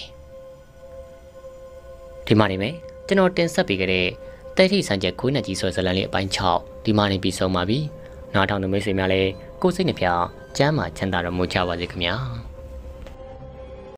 A: ဒီမှာနေမယ်ကျွန်တော်တင်ဆက်ပေးခဲ့တဲ့တဲထိဆန်းချက်ခွေးနဲ့ကြီးဆွဲဇလန်လေးအပိုင်း၆ဒီမှာနေပြီးဆုံးပါပြီနားထောင်သူမိတ်ဆွေများလည်းကိုယ်စိတ်နှပြကျမ်းမာချမ်းသာတော်မူကြပါစေခင်ဗျာ